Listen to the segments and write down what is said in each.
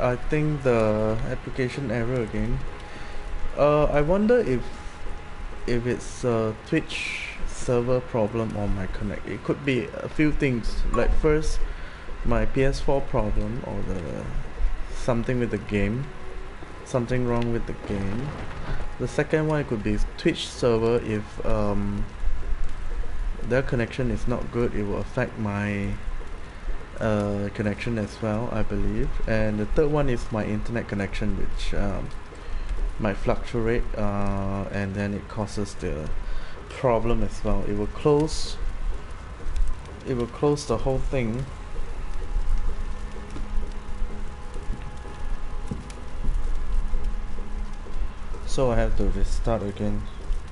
I think the application error again. I wonder if it's a Twitch server problem or my connect. It could be a few things. Like first, my PS4 problem or the something with the game, something wrong with the game. The second one, it could be Twitch server. If their connection is not good, it will affect my connection as well, I believe. And the third one is my internet connection, which might fluctuate, and then it causes the problem as well. It will close the whole thing. So I have to restart again.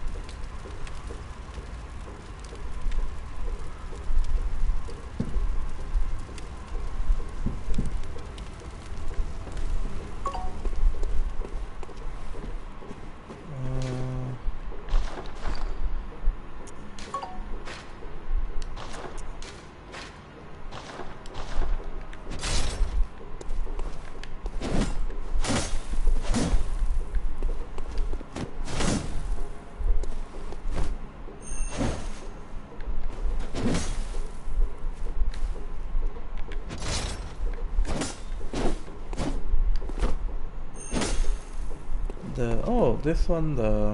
This one, the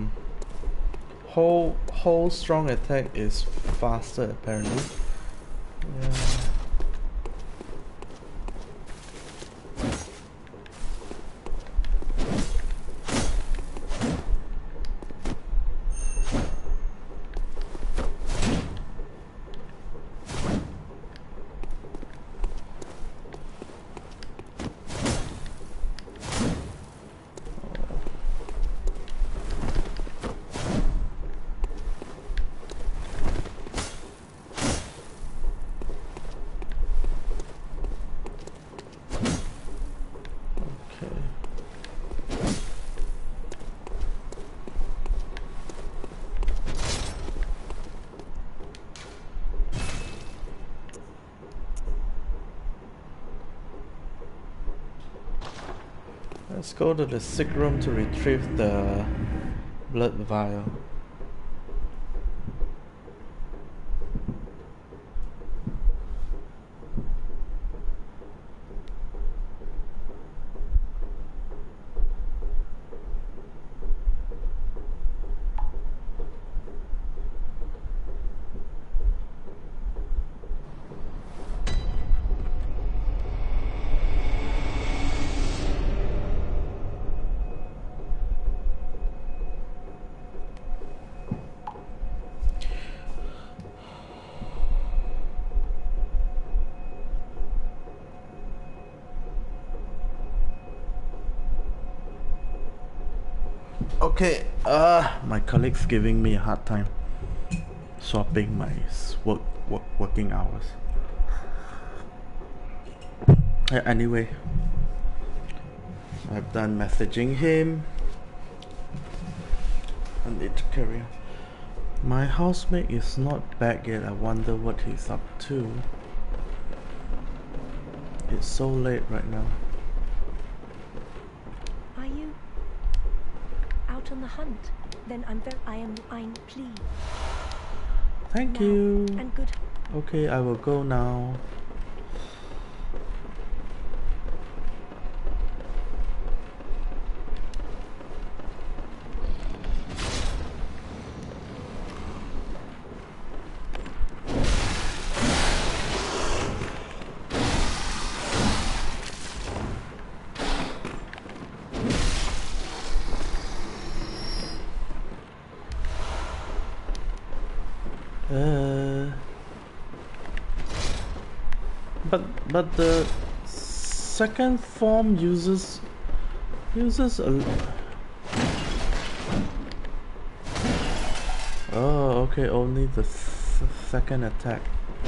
whole strong attack is faster apparently. Yeah. Let's go to the sick room to retrieve the blood vial. Okay, my colleague's giving me a hard time swapping my working hours. Anyway, I've done messaging him. I need to carry on. My housemate is not back yet. I wonder what he's up to. It's so late right now. On the hunt, then I'm pleased. Thank you. And good. Okay, I will go now. But the second form uses a... Oh, okay, only the second attack.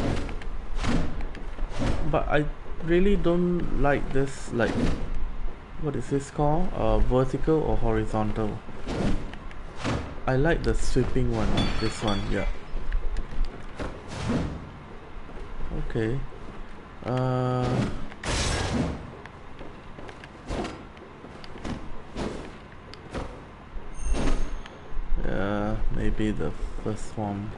But I really don't like this, like, what is this called? Vertical or horizontal? I like the sweeping one, this one, yeah. Okay. be the first one.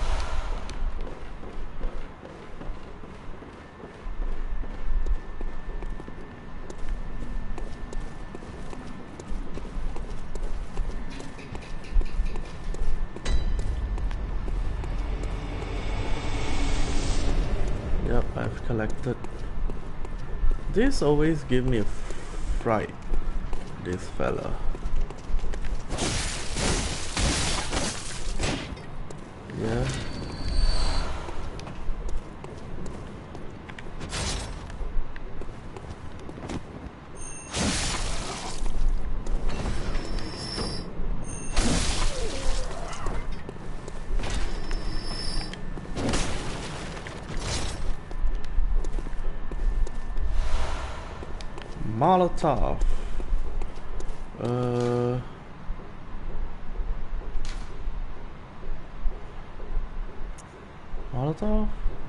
Yep, I've collected. This always give me a fright, this fella. Yeah. Molotov. Molotov?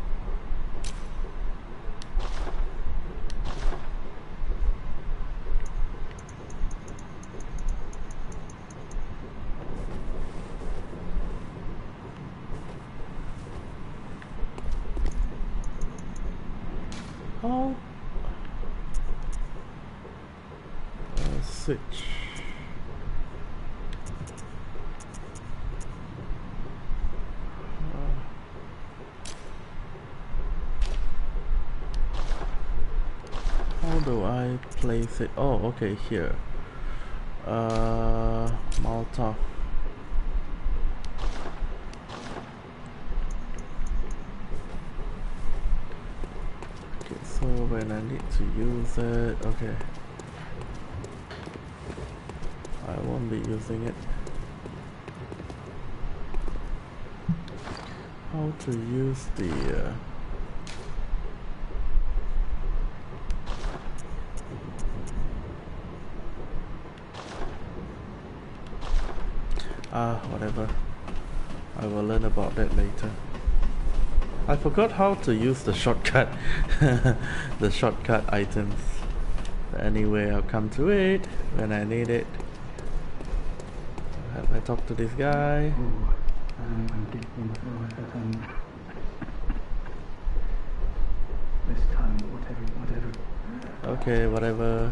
Oh. Switch. How do I place it? Oh, okay, here. Molotov. Okay, so when I need to use it, okay. I won't be using it. How to use the whatever. I will learn about that later. I forgot how to use the shortcut. The shortcut items. But anyway, I'll come to it when I need it. Have I talked to this guy? Okay, whatever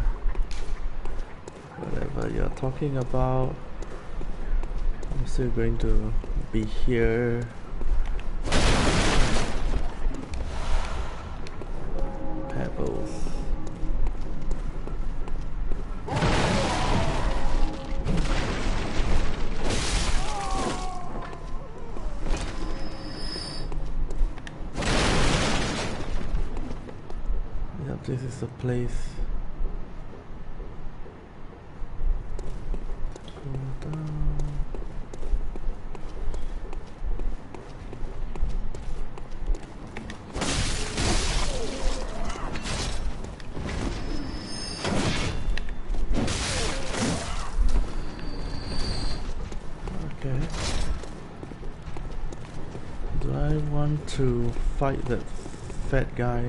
you're talking about, I'm still going to be here. Pebbles. This is the place. Go down. Okay. Do I want to fight that fat guy?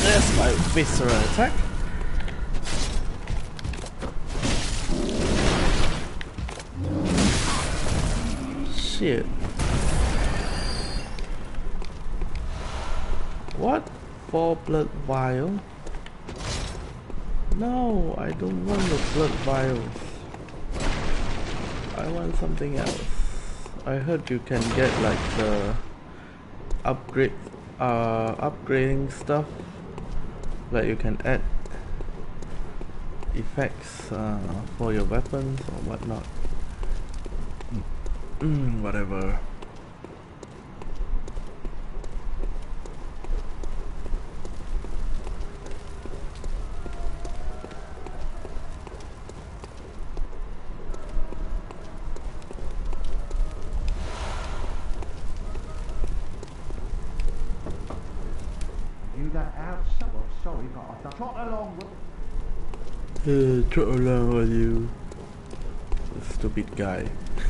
There's my visceral attack. Shit. What? 4 blood vial? No, I don't want the blood vials. I want something else. I heard you can get like the upgrading stuff. Like you can add effects for your weapons or whatnot. Whatever. Trot along with you, stupid guy.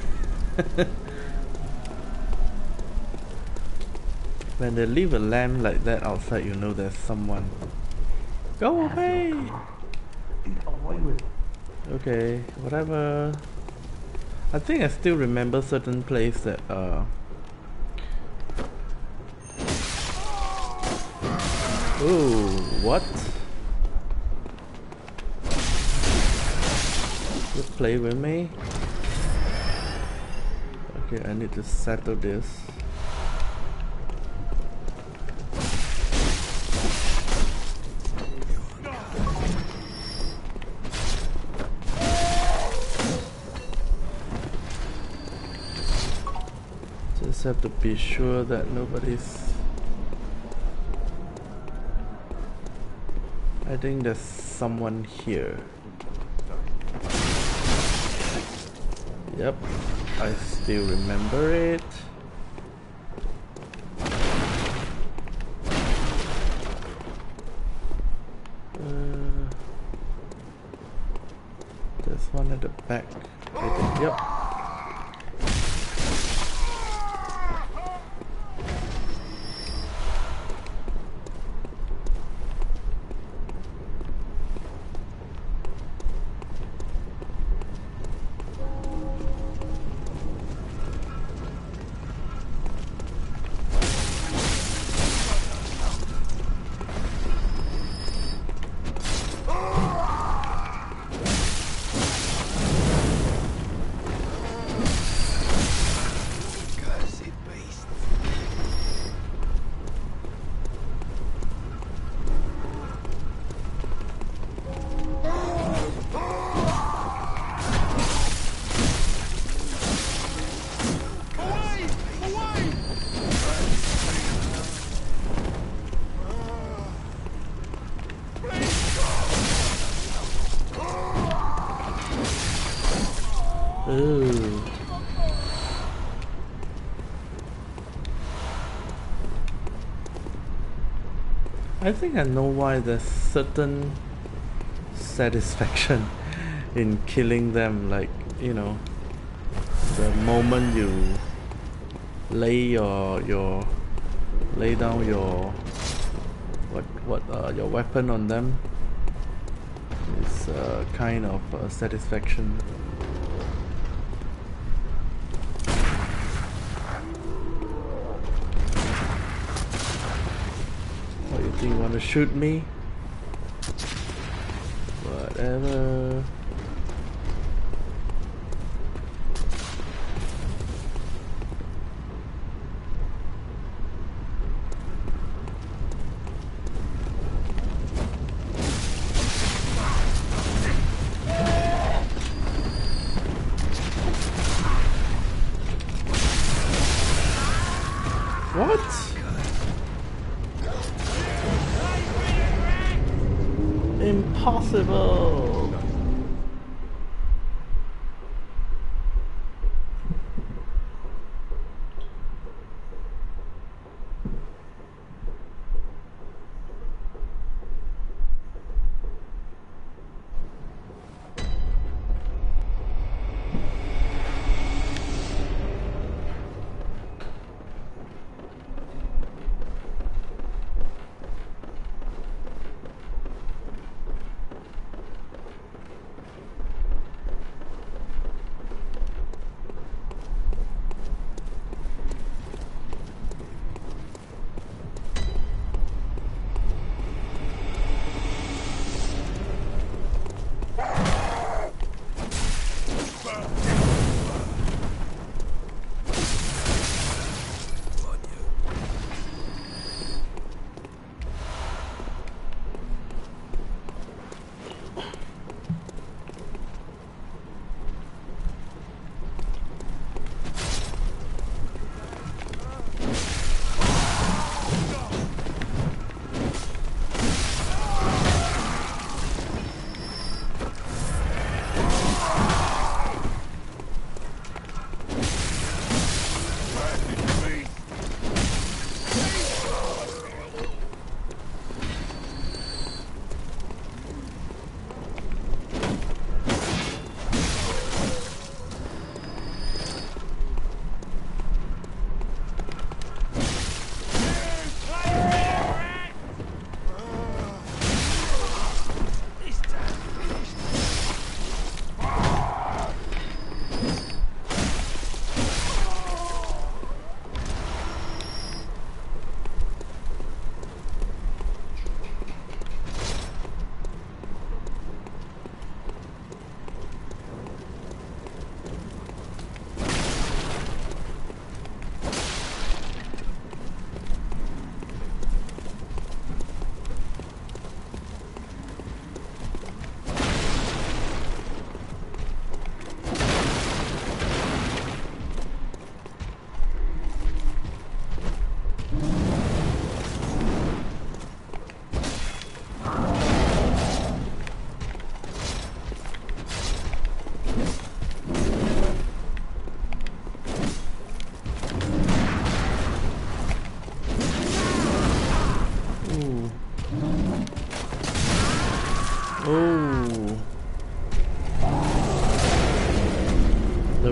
When they leave a lamp like that outside, you know there's someone. Go away! Okay, whatever. I think I still remember certain place that ooh, what? You play with me? Okay, I need to settle this. Just have to be sure that nobody's... I think there's someone here. Yep, I still remember it. There's one at the back, I think. Yep. Ooh. I think I know why there's certain satisfaction in killing them, like, you know, the moment you lay lay down your your weapon on them, it's a kind of satisfaction. Do you want to shoot me? Whatever. What? Impossible!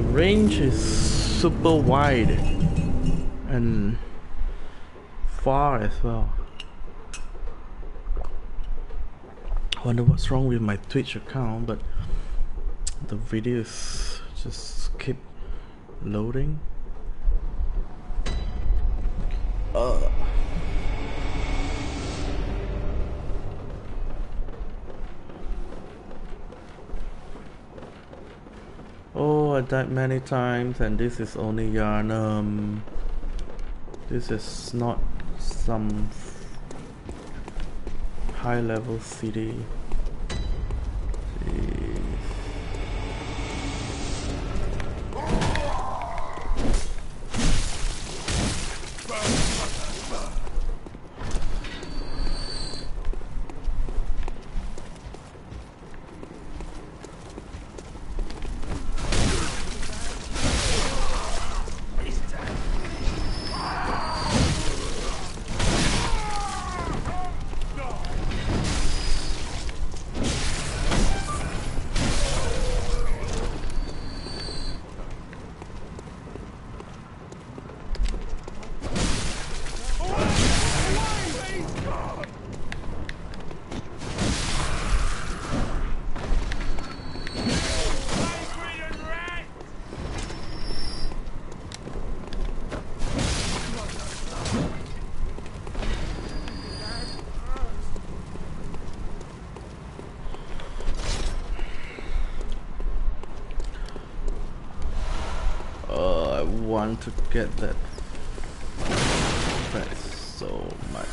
range is super wide and far as well. Wonder what's wrong with my Twitch account, but the videos just keep loading. Oh, I died many times, and this is only Yharnam. This is not some high-level city. Jeez. Want to get that back so much.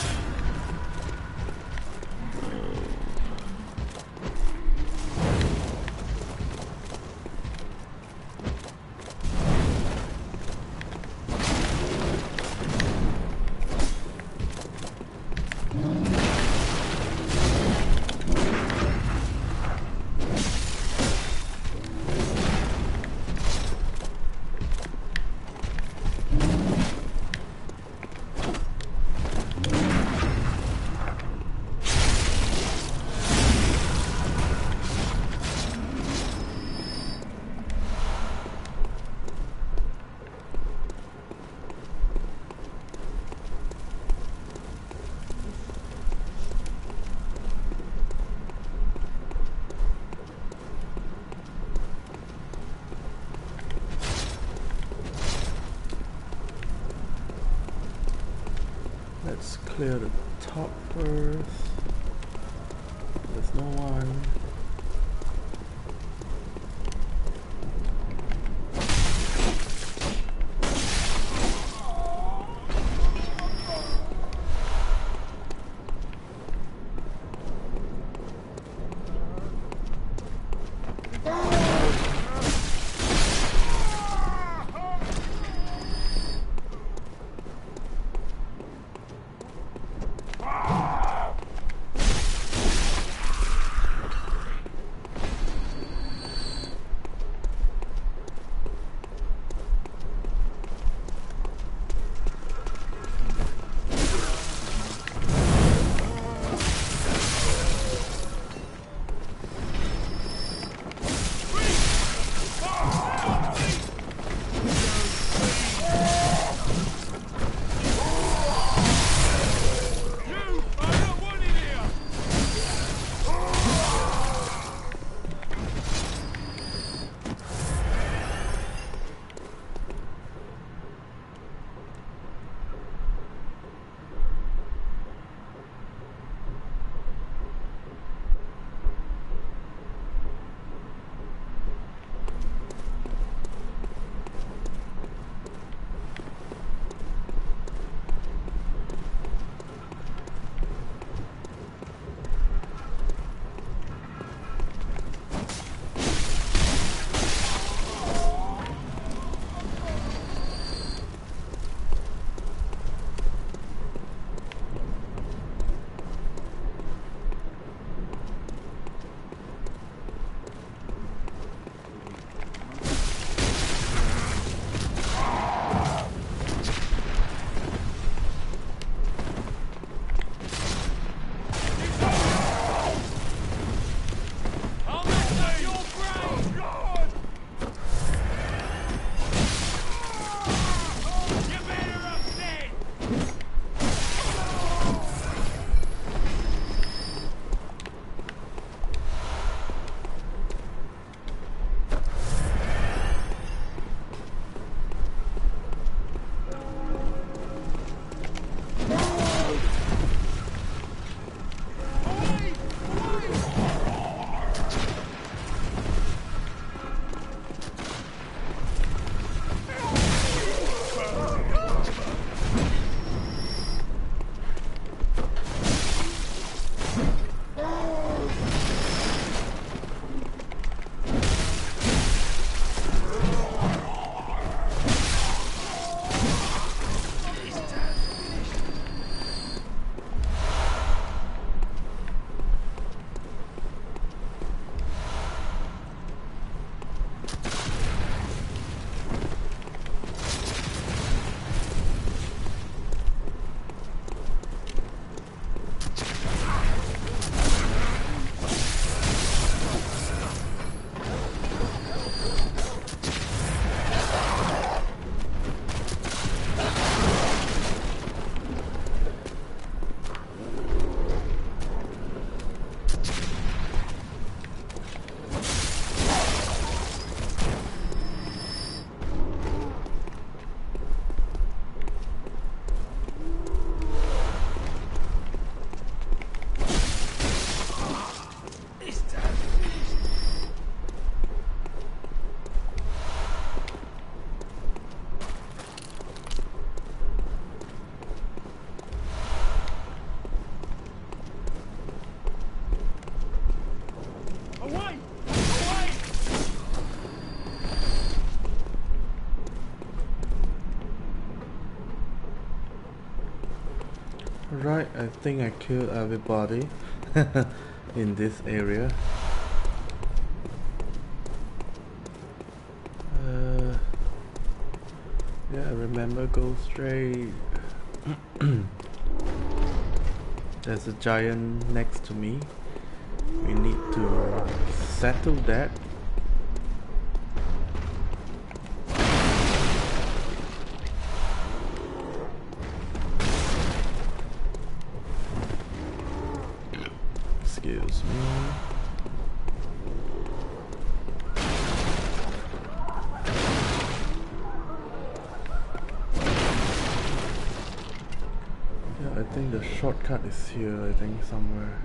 Let's clear the top first. There's no one. Right, I think I killed everybody in this area. Yeah, remember, go straight. There's a giant next to me. We need to settle that. Excuse me. Yeah, I think the shortcut is here, I think somewhere.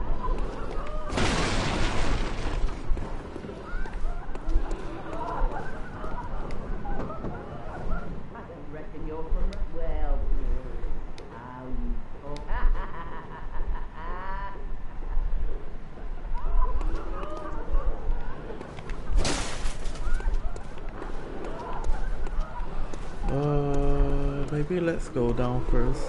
Maybe let's go down first.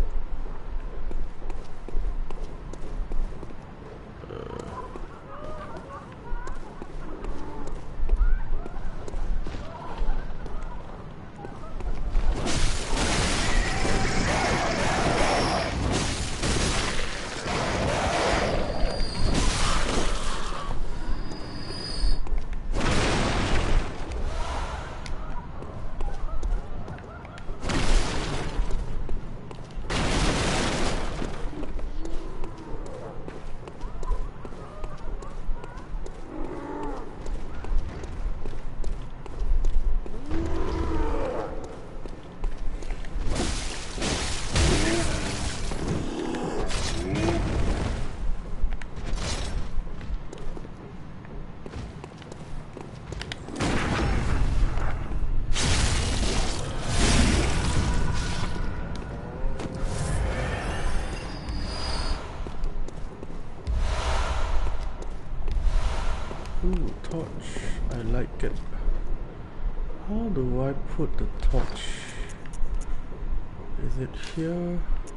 Ooh, torch. I like it. How do I put the torch? Is it here?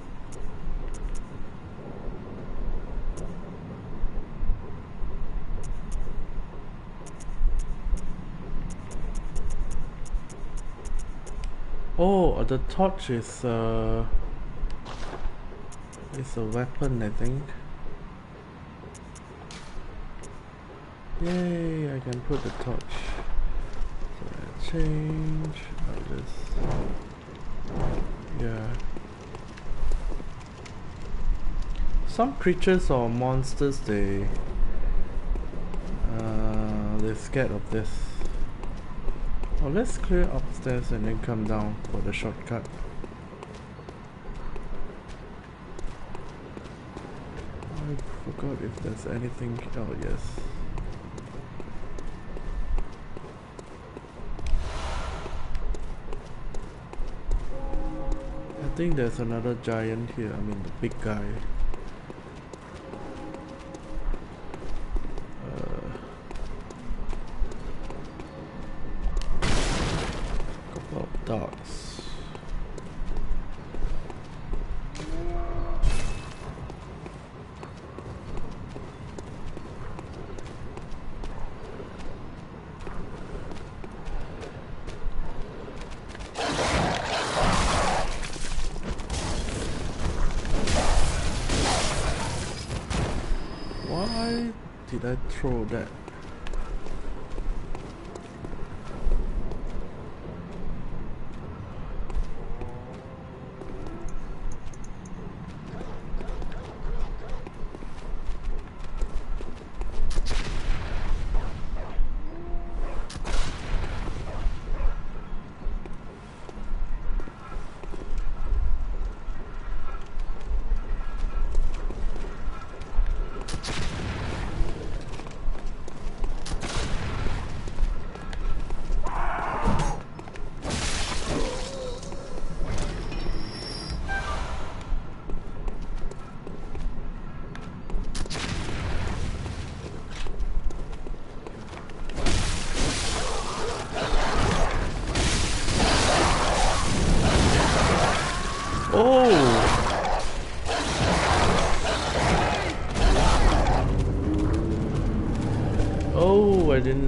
Oh, the torch is a weapon, I think. Yay, I can put the torch. So I change. I'll just... yeah. Some creatures or monsters, they're scared of this. Oh, let's clear upstairs and then come down for the shortcut. I forgot if there's anything. Oh, yes. I think there's another giant here, I mean the big guy. Couple of dogs. Why did I throw that? Oh!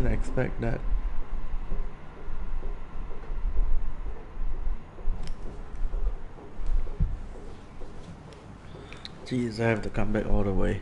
didn't expect that. Jeez, I have to come back all the way.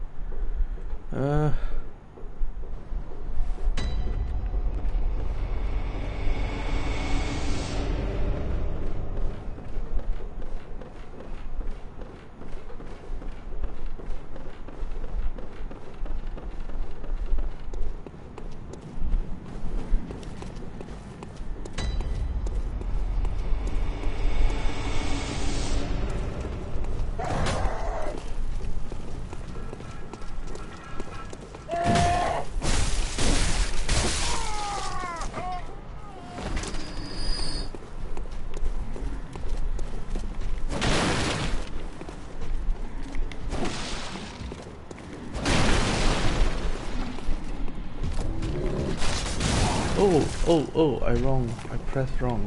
Oh, I pressed wrong.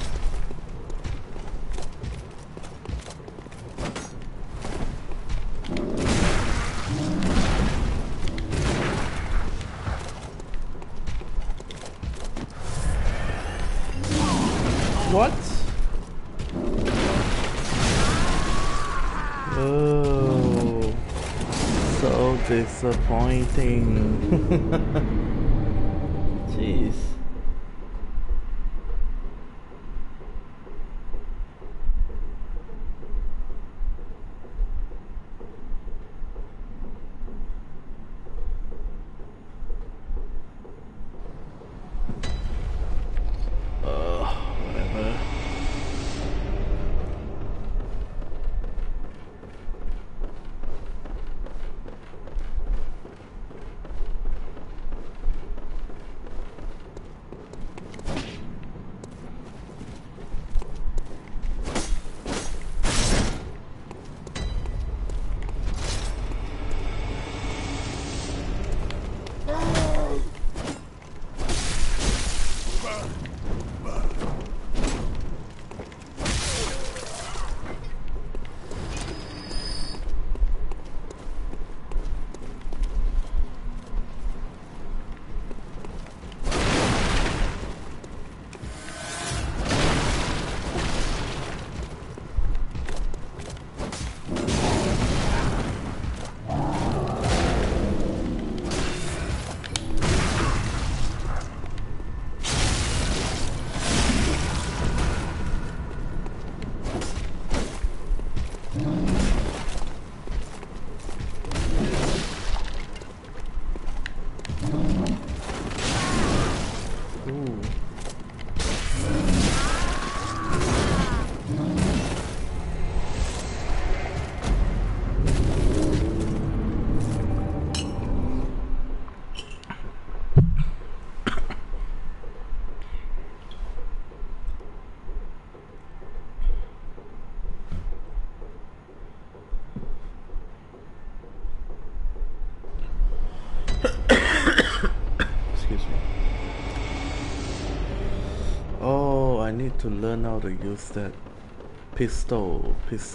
What? Oh, so disappointing. Jeez. Whatever. I need to learn how to use that pistol.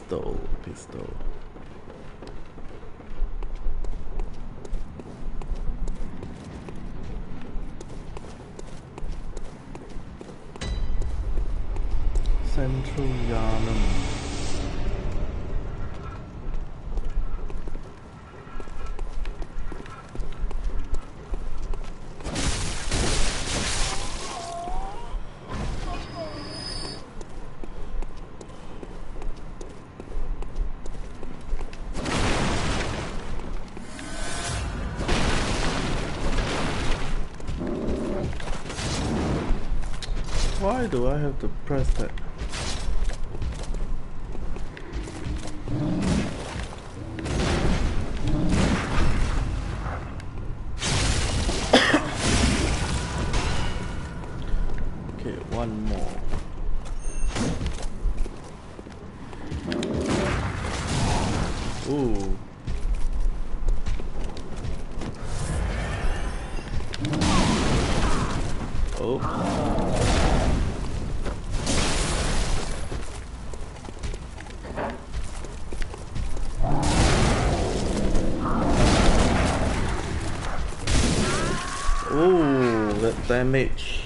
Central Yharnam. Why do I have to press that? Okay, one more. Ooh. Oh. Ooh. damage.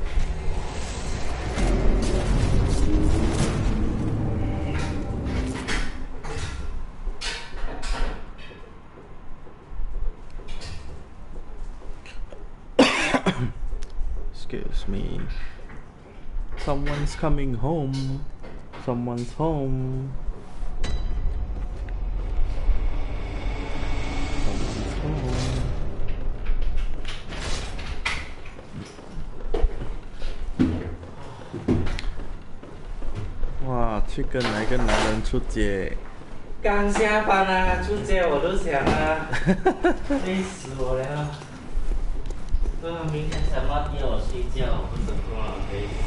Excuse me. Someone's coming home. Someone's home. Someone's home. Wow, 去跟哪个男人出街？ 刚下班啊，出街我都想啊，累死我了。明天什么逼我睡觉，不是不好累死。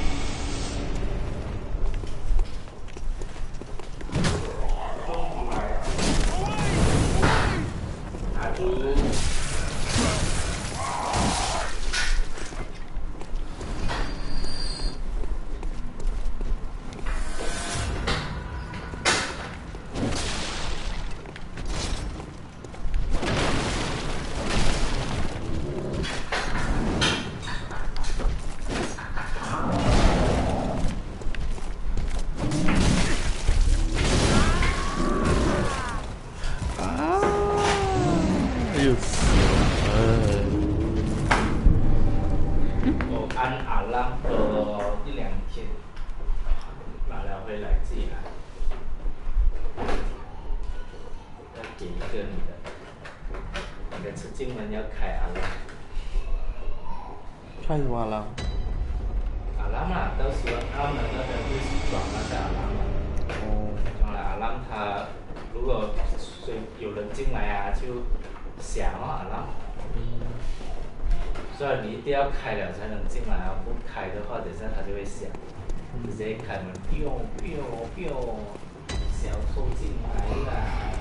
开什么阿拉？ 阿拉嘛，到时候他们那个会装那个阿拉嘛。哦。装了阿拉，他如果有人进来啊，就响哦阿拉。所以你一定要开了才能进来啊，不开的话，等下它就会响。直接开门，小偷进来了。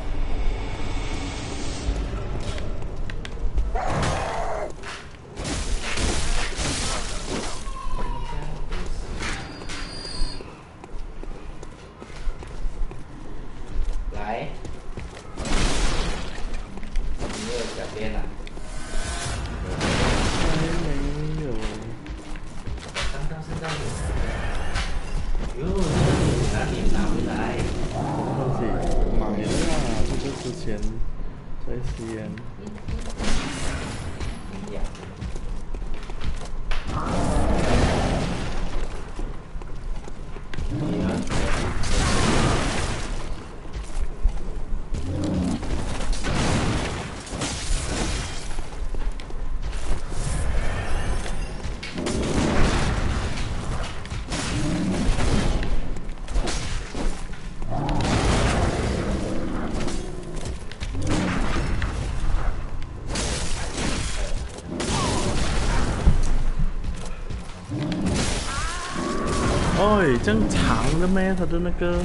来，没有小编了。 还没有。 刚到现在有。哟，哪里拿回来？ 东西买了啦，这个之前在西安。哦，这样长的咩？它的那个。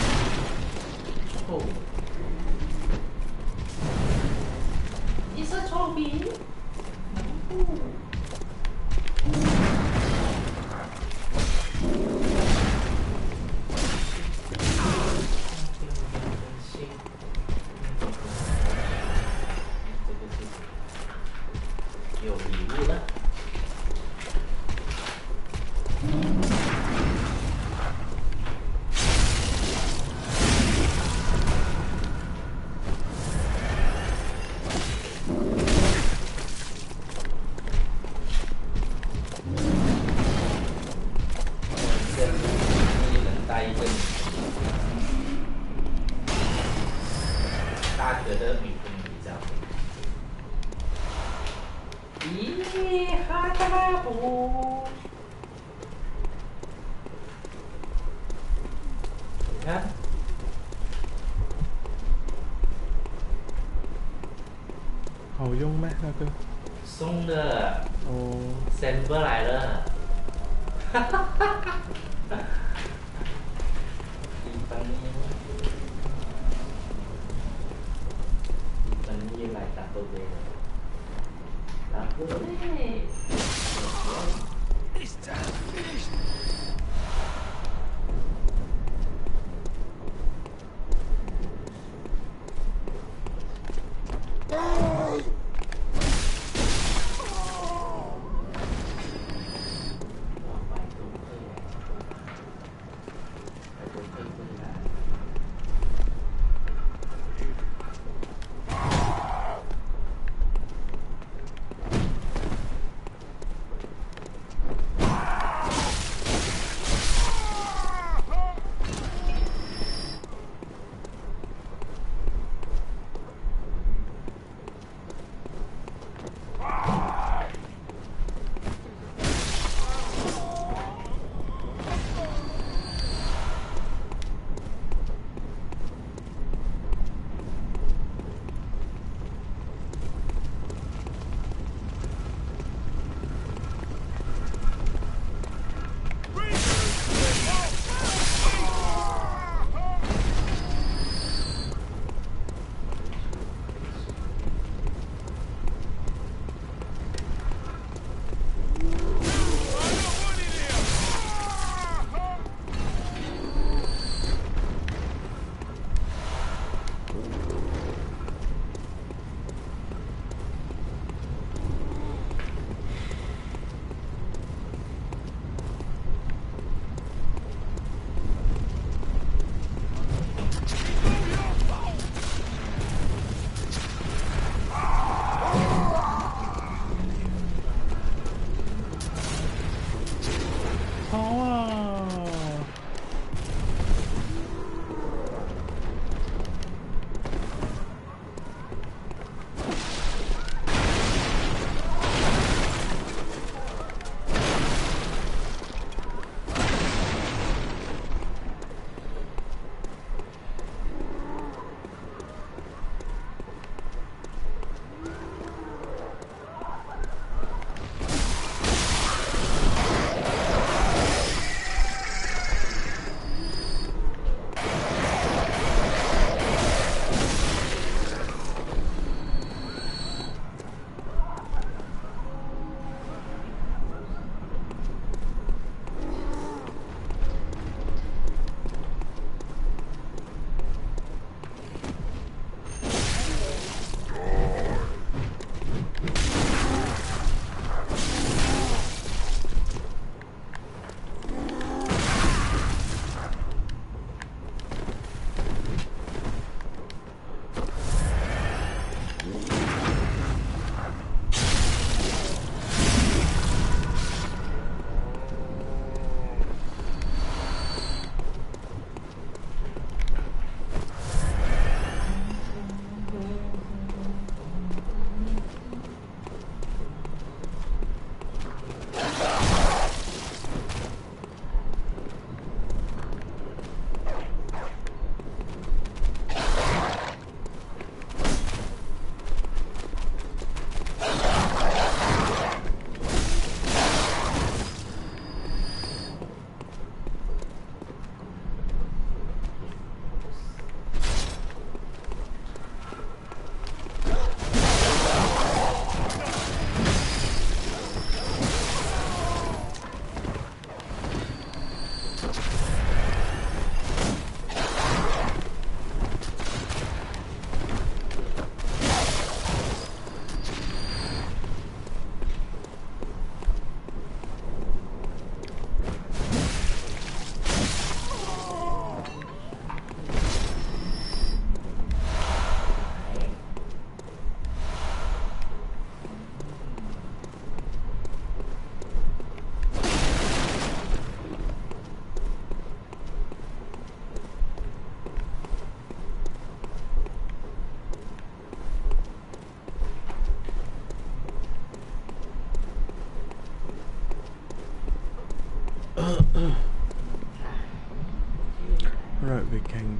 你是臭靠边。有礼物了。大觉得女朋友比较咦，哈达布，你看， 好用吗？那个？ 送的， 哦， send 过来了，哈哈哈哈。来打斗杯了，打斗杯。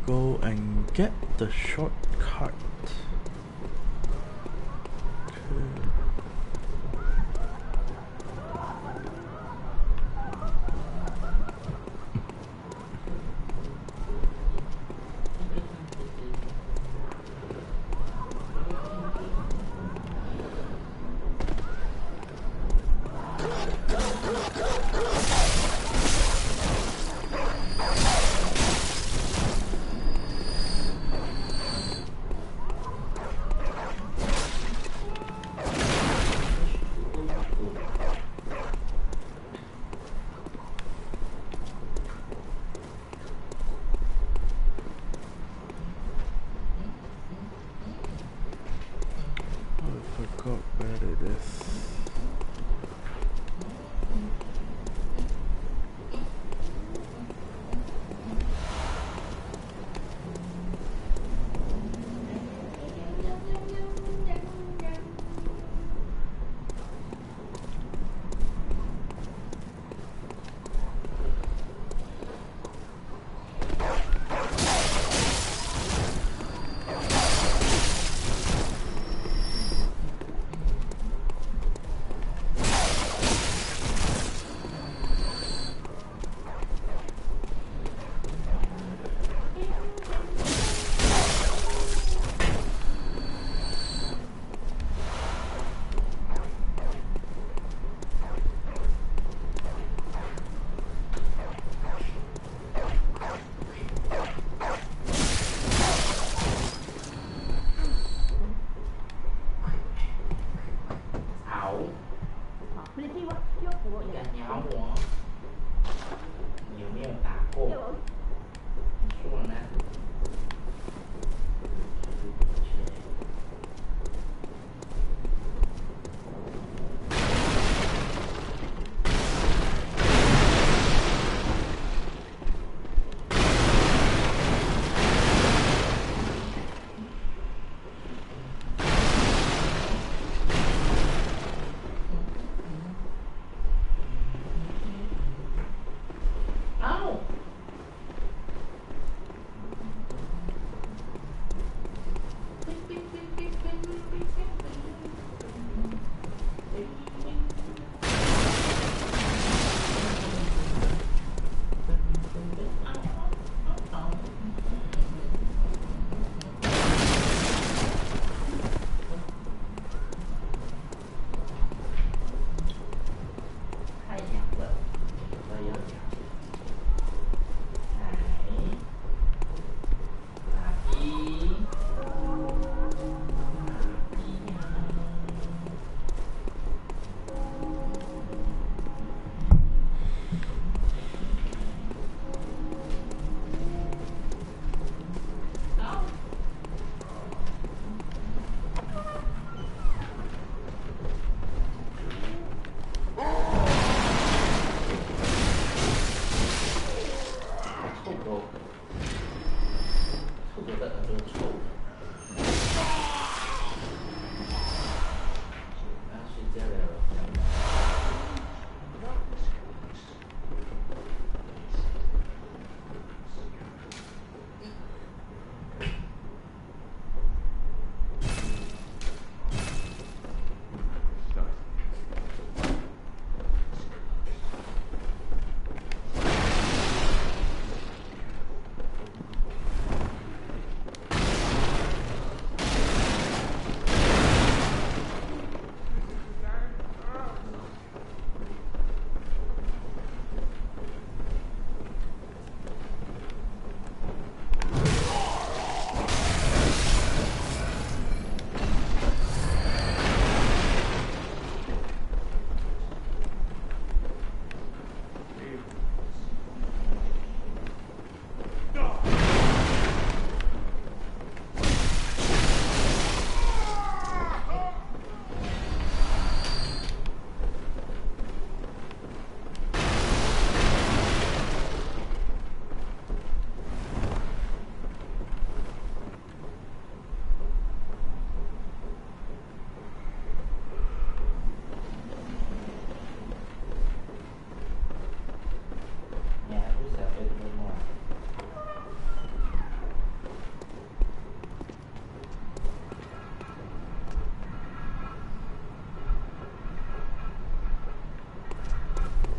go and get the shortcut.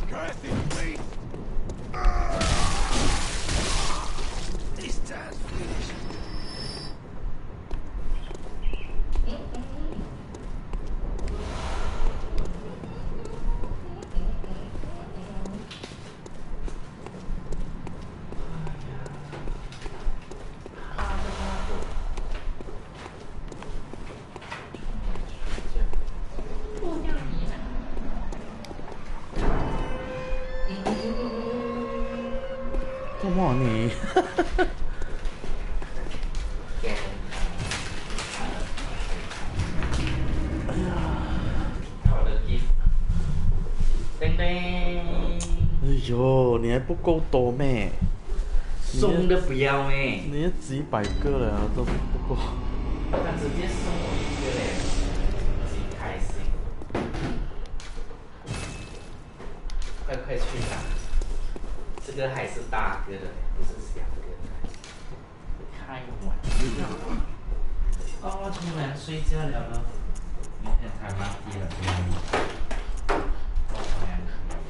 Come on 你哎呀看我的 gift 叮叮哎呦你还不够多咩送的不要咩你要几百个了都不够他直接送我一个嘞几开心快去拿这个还是大个的不是小个的开玩笑哦冲凉睡觉了咯明天太麻烦了不要你冲凉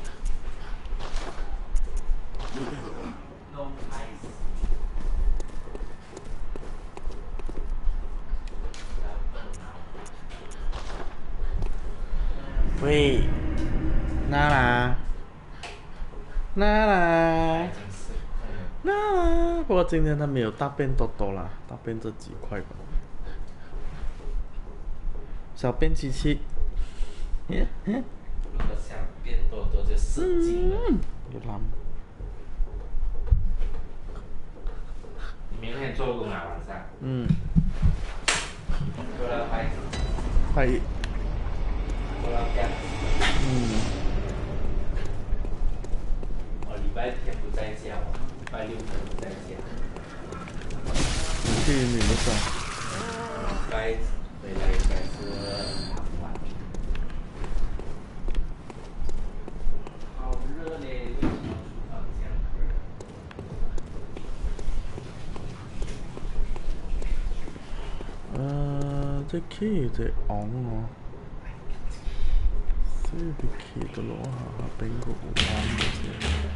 No ice 喂娜拉娜拉娜拉不过今天他没有大便多多啦大便这几块吧小便机器如果想变多多就使劲了有蓝你明天做工啊晚上做了拍做了片我礼拜天不在家礼拜六可能不在家你去你们家礼拜回来应该是傍晚好热嘞为什么厨房这样热这 key 这 on 哦这个 key 的罗哈边个不 on 的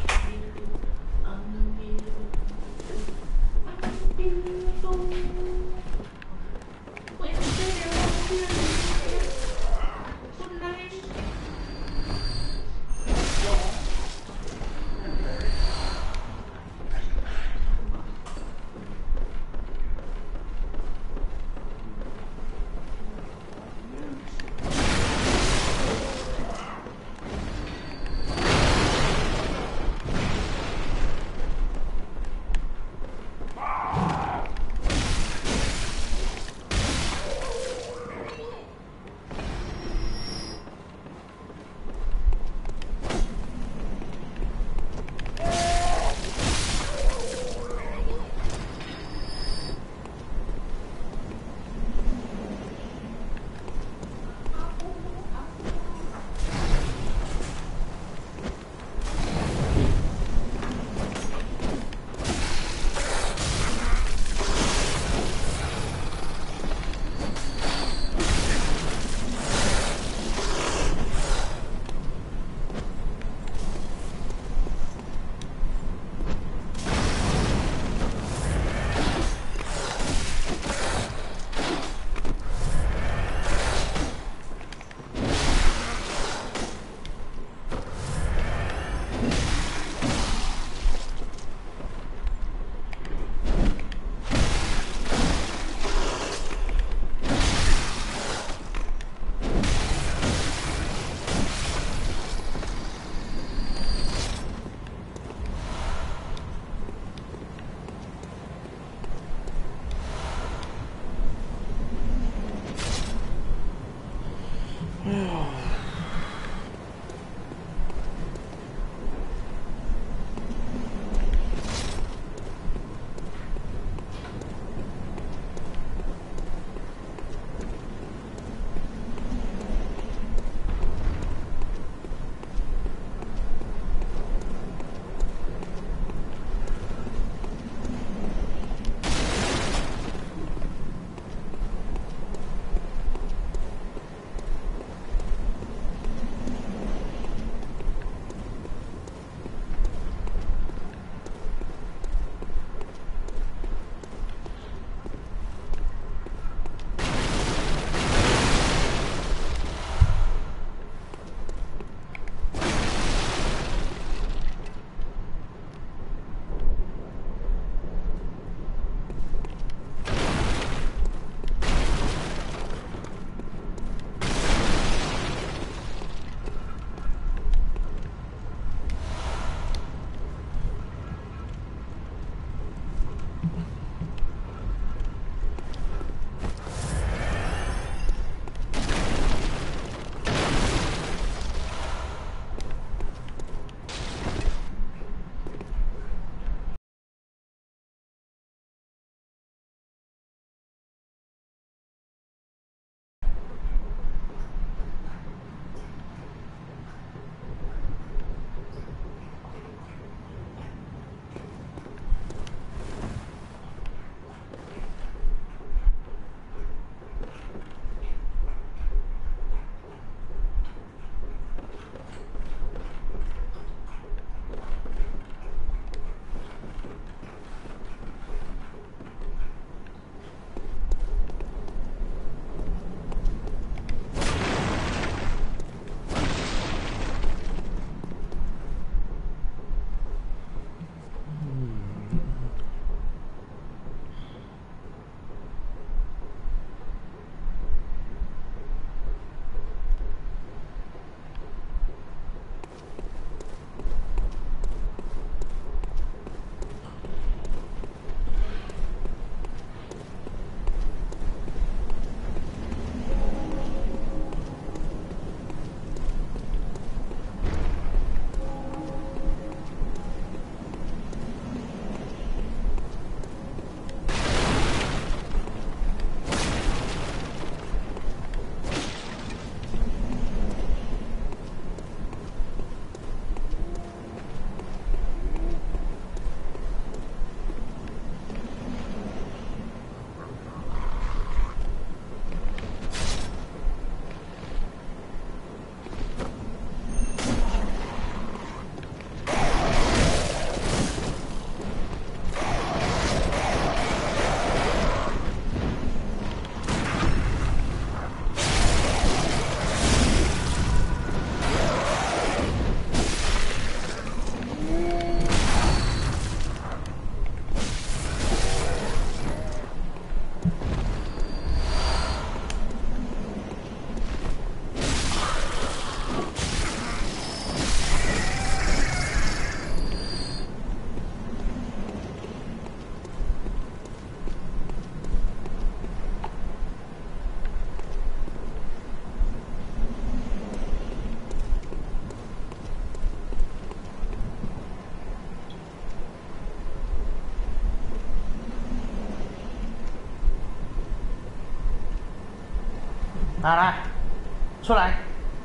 来，出来。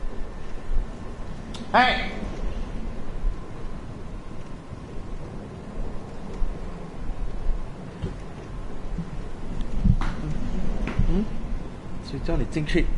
哎。 谁叫你进去？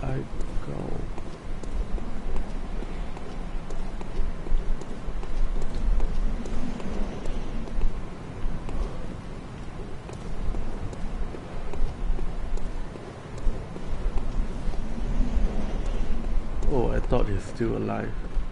I go? Oh, I thought he's still alive.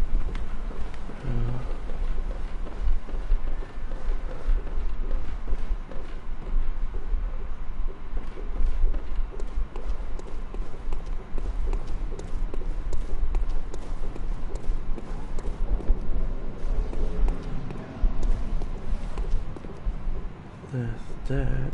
There's that.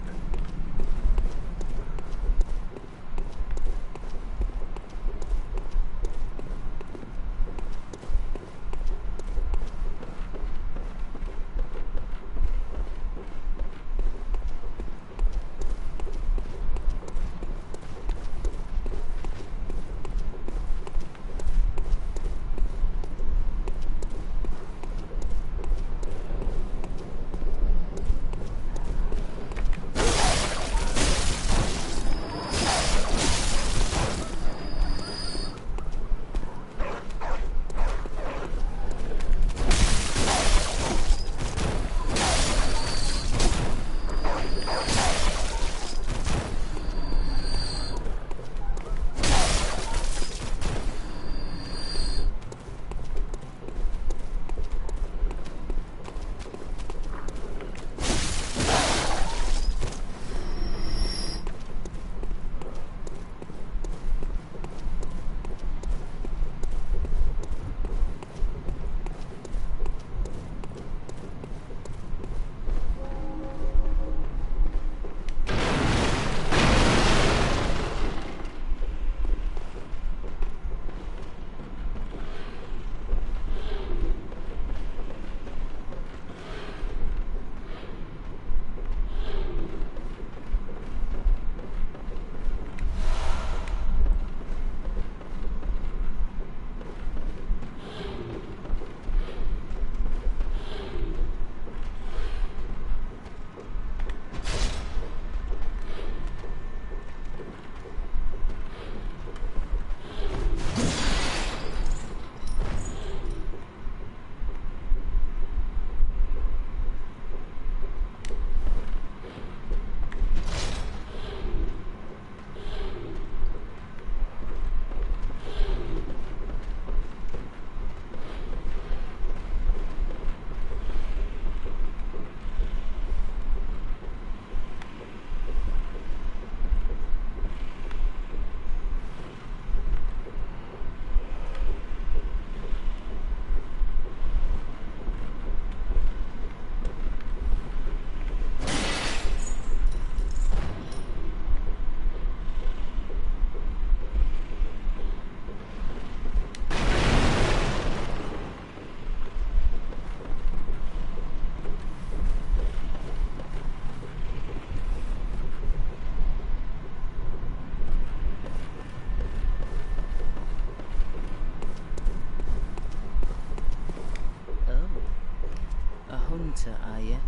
Are you?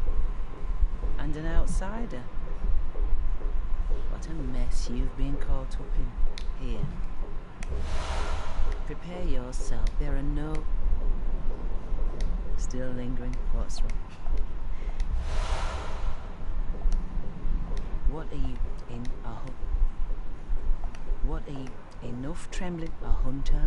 And an outsider? What a mess you've been caught up in here. Prepare yourself. There are no... Still lingering. What's wrong? What are you in a hunt? What are you? Enough trembling? A hunter?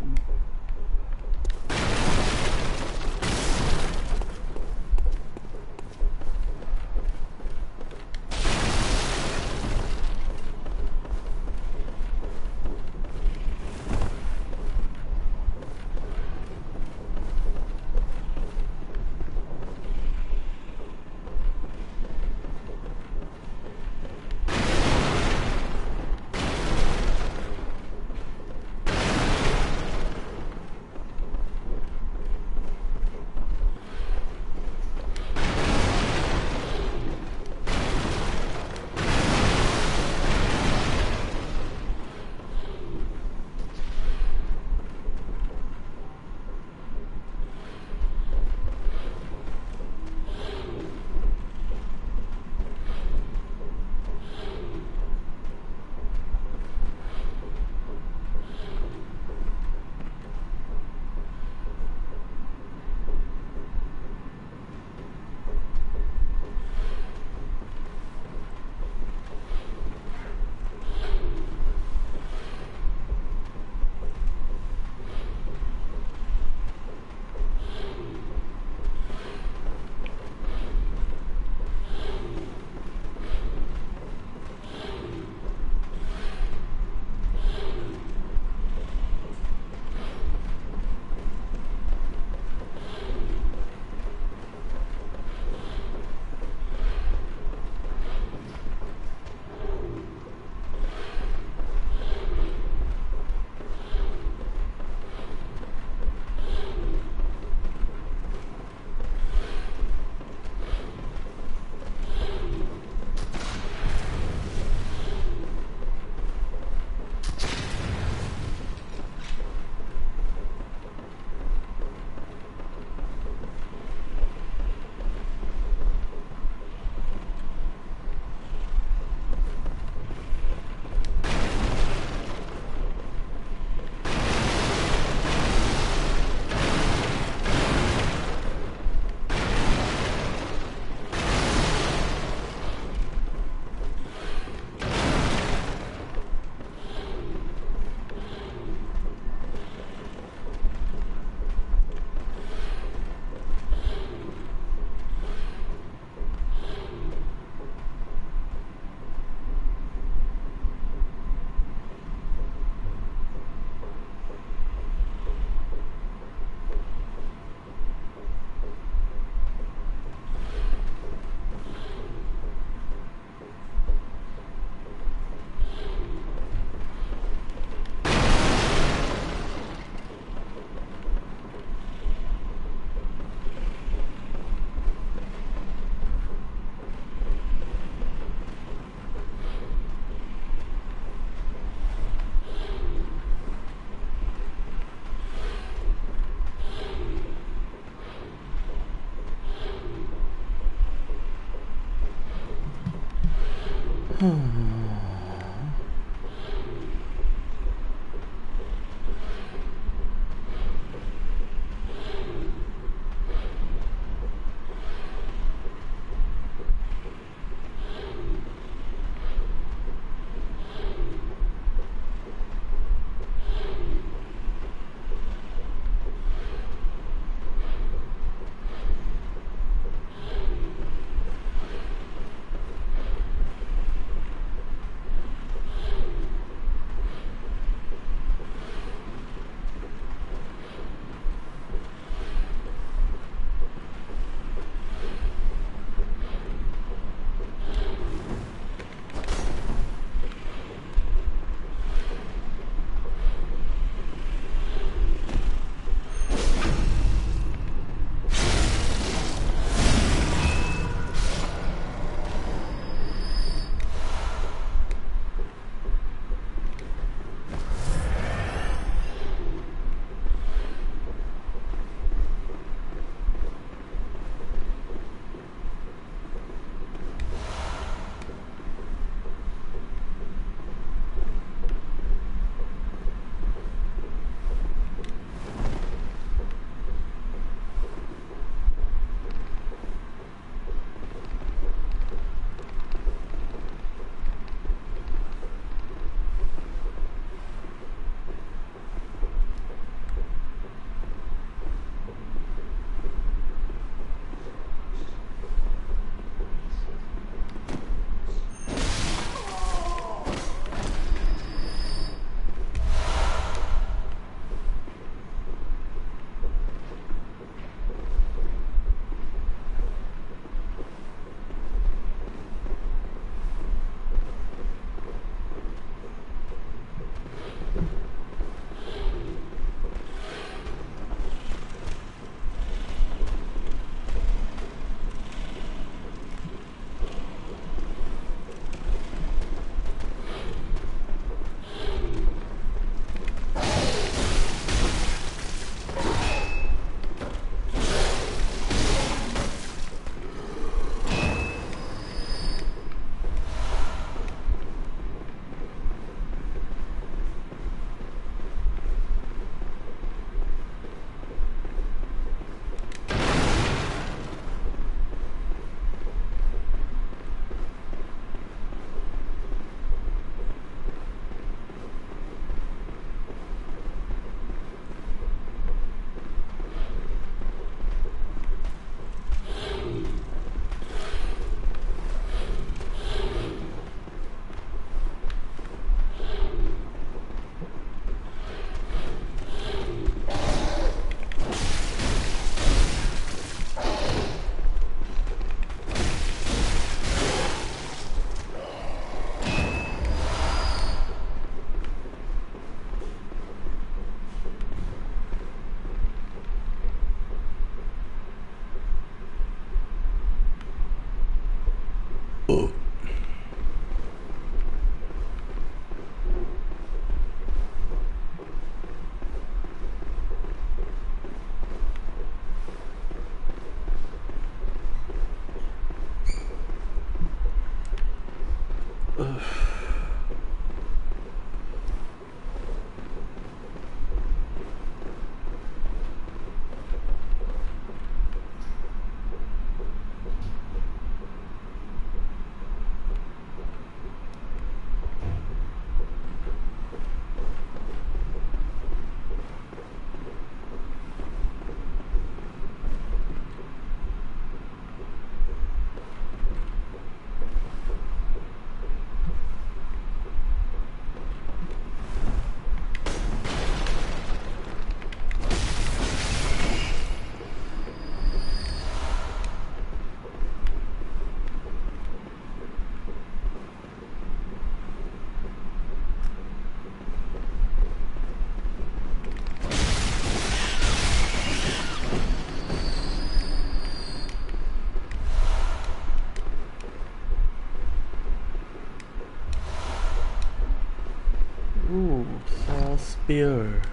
spear.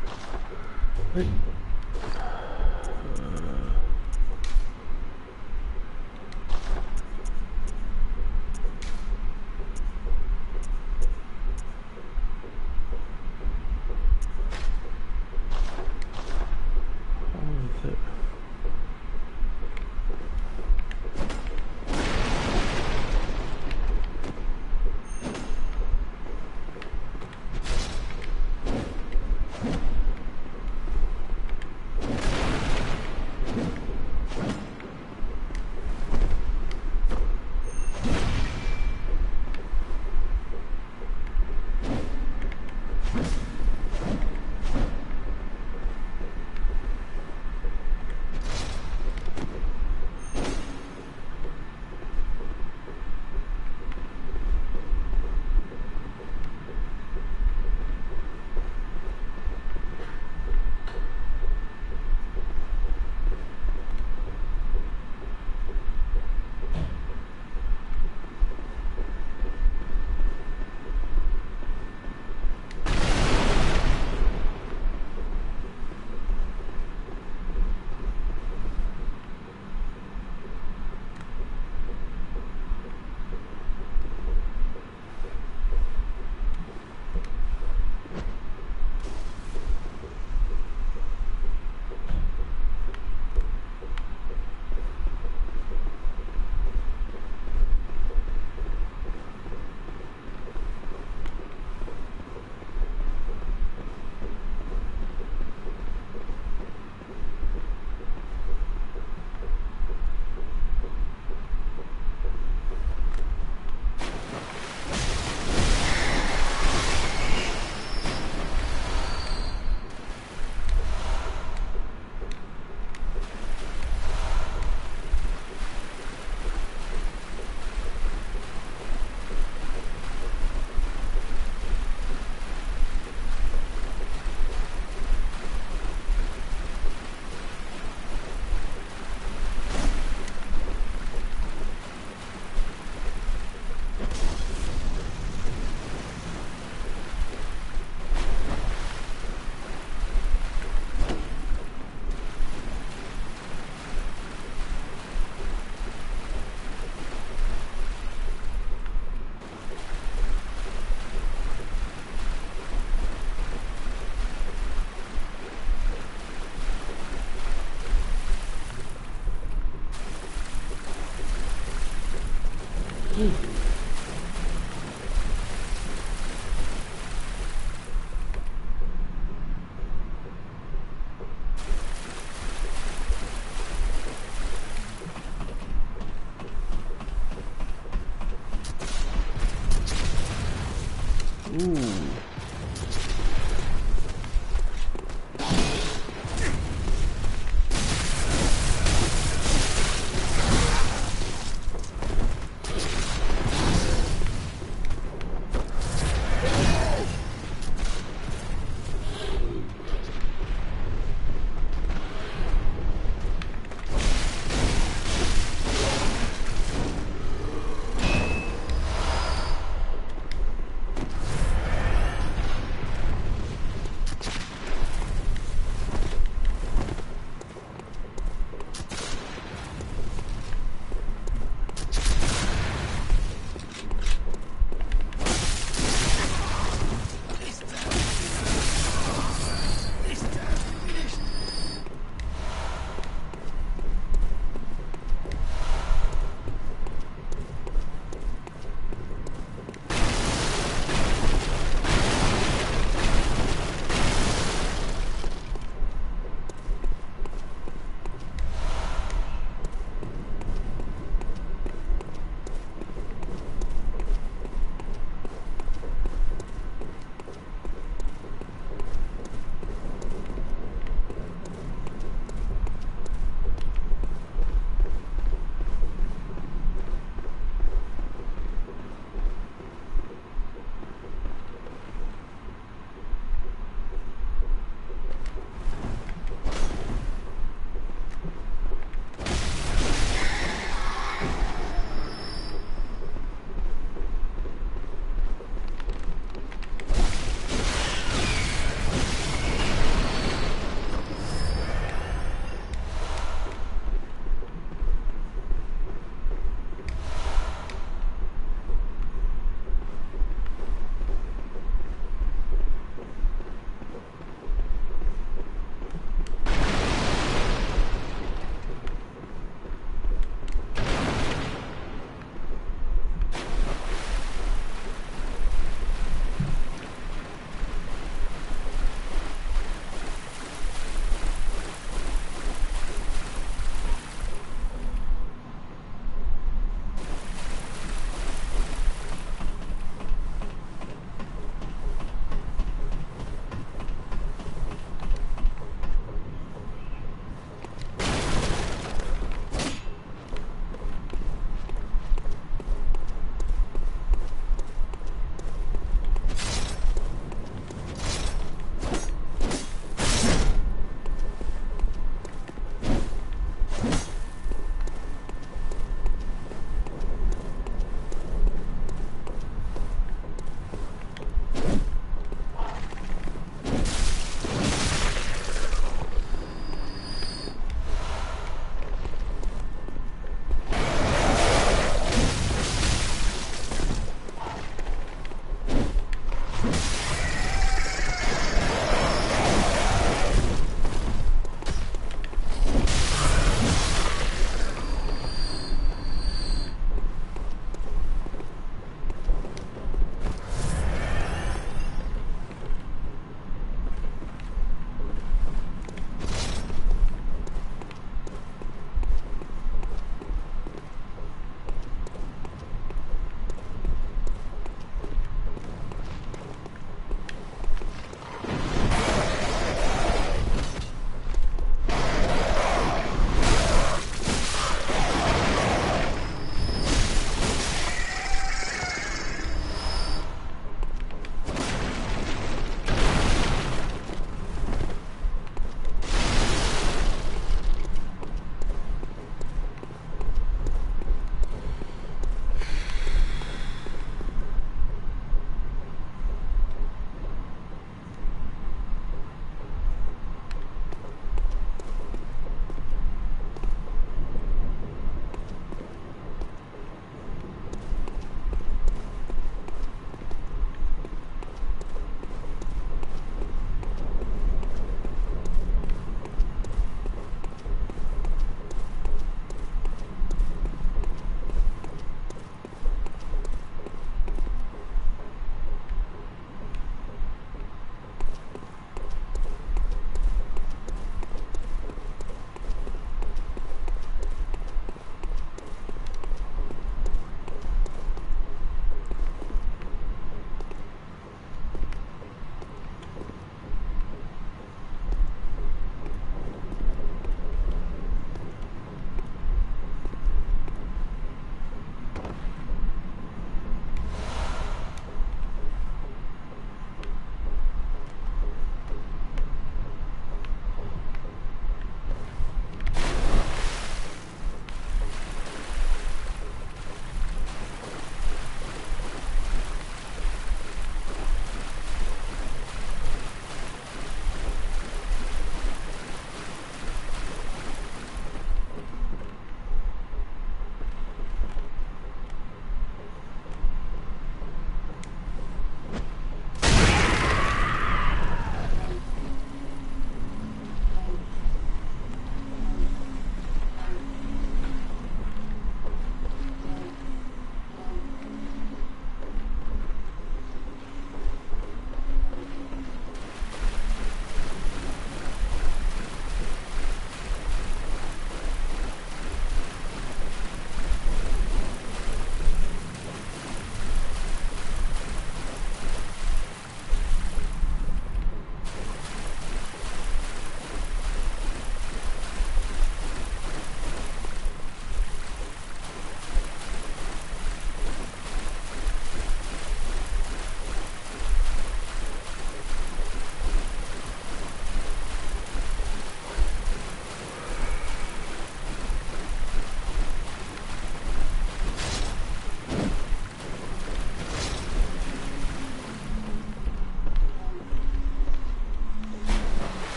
Right.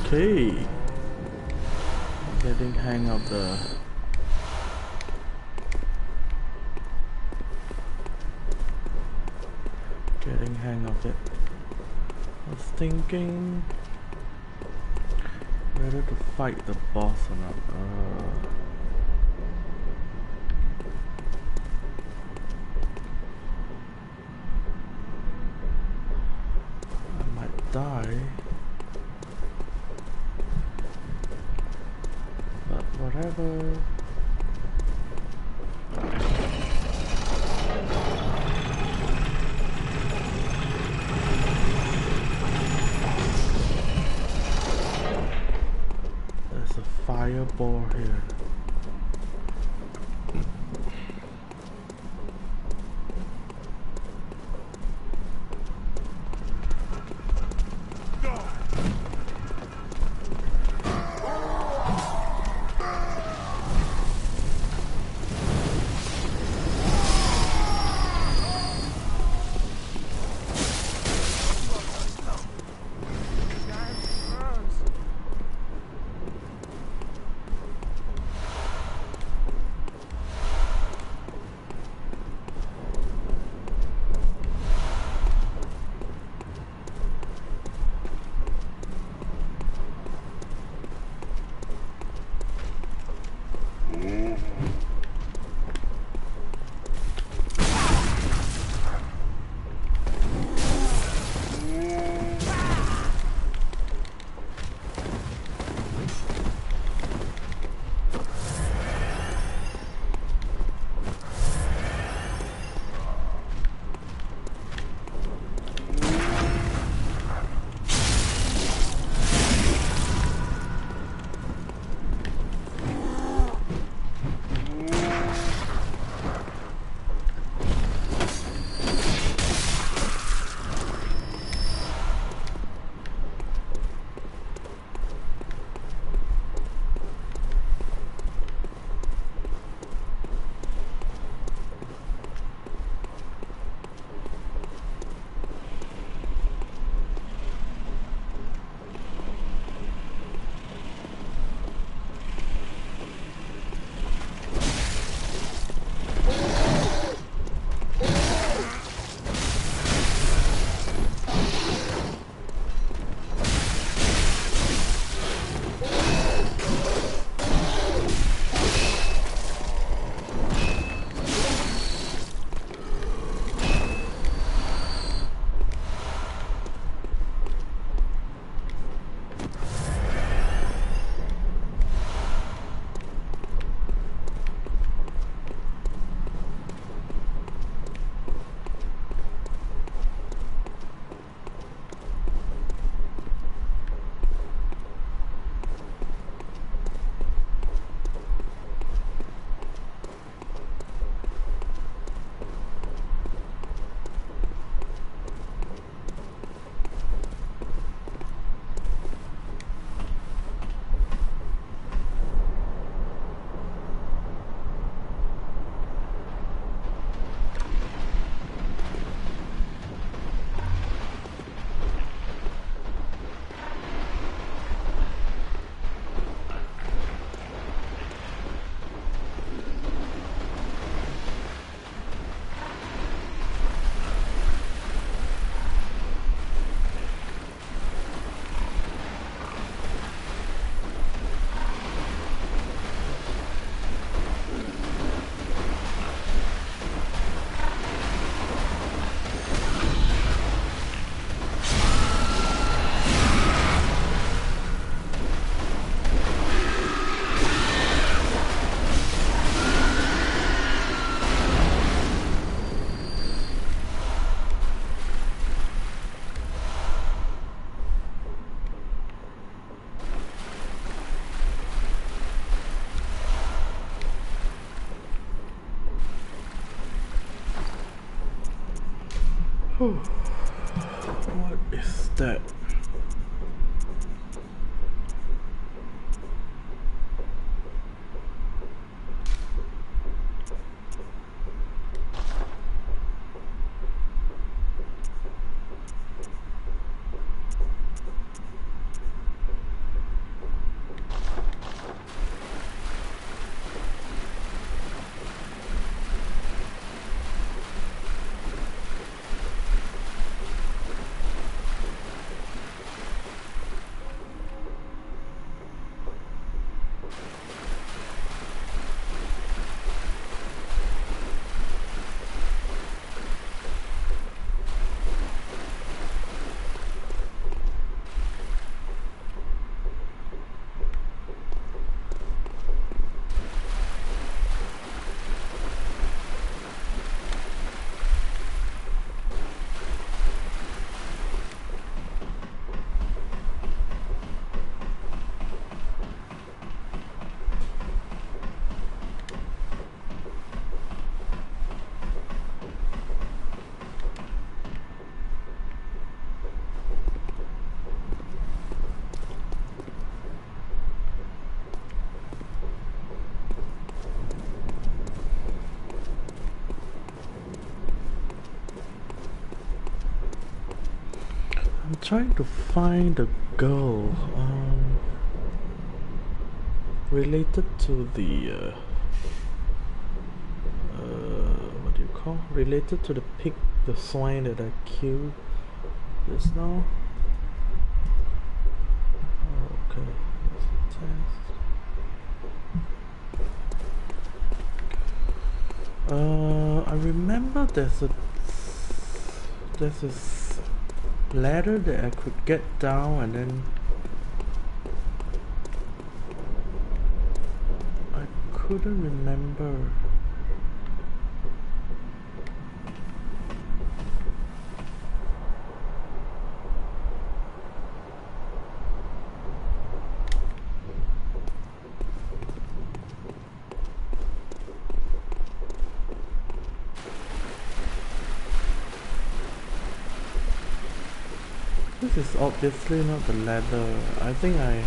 Okay. Getting hang of the getting hang of it. I was thinking whether to fight the boss or not. I might die. But whatever. There's a fireball here. What is that? I'm trying to find the girl related to the what do you call? Related to the pig, the swine that I killed just now. Okay, that's a test. I remember there's this ladder that I could get down, and then I couldn't remember. This is obviously not the ladder. I think I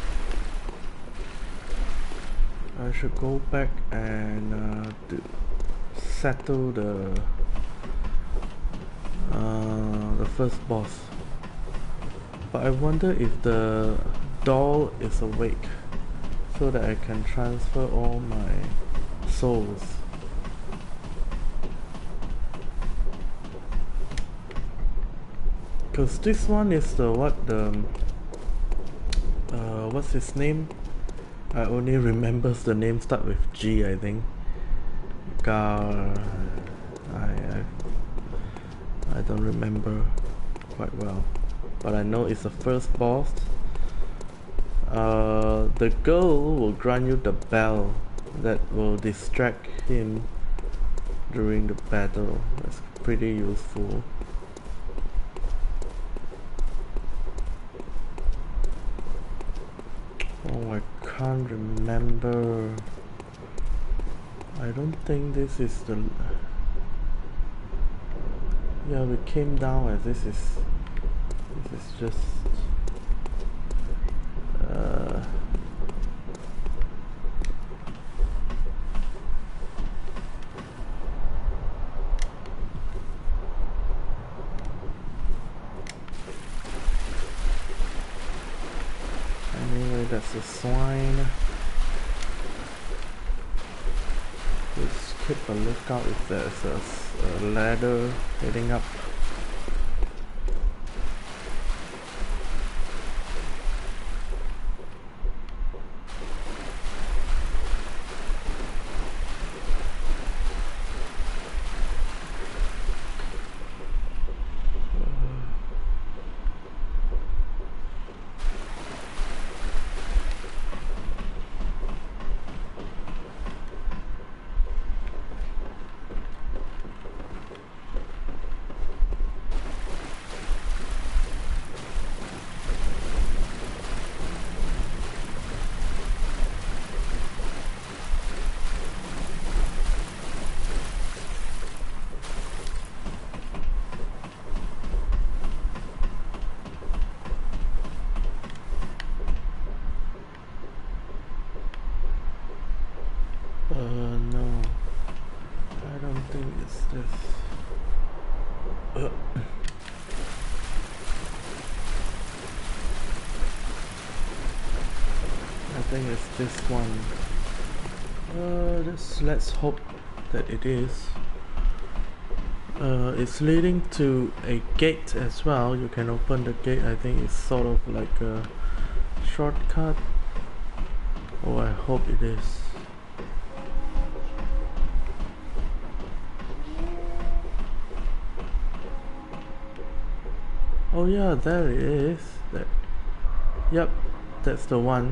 should go back and settle the first boss. But I wonder if the doll is awake, so that I can transfer all my souls. Because this one is the what's his name? I only remembers the name start with G, I think. I don't remember quite well, but I know it's the first boss. The girl will grant you the bell that will distract him during the battle. That's pretty useful. Oh, I can't remember. I don't think this is the... Yeah, we came down as this is just... Anyway, that's the swine. Just keep a lookout if there's a ladder heading up. No, I don't think it's this. I think it's this one. Let's hope that it is. It's leading to a gate as well. You can open the gate. I think it's sort of like a shortcut. Oh, I hope it is. Oh yeah, there it is. Yep, that's the one.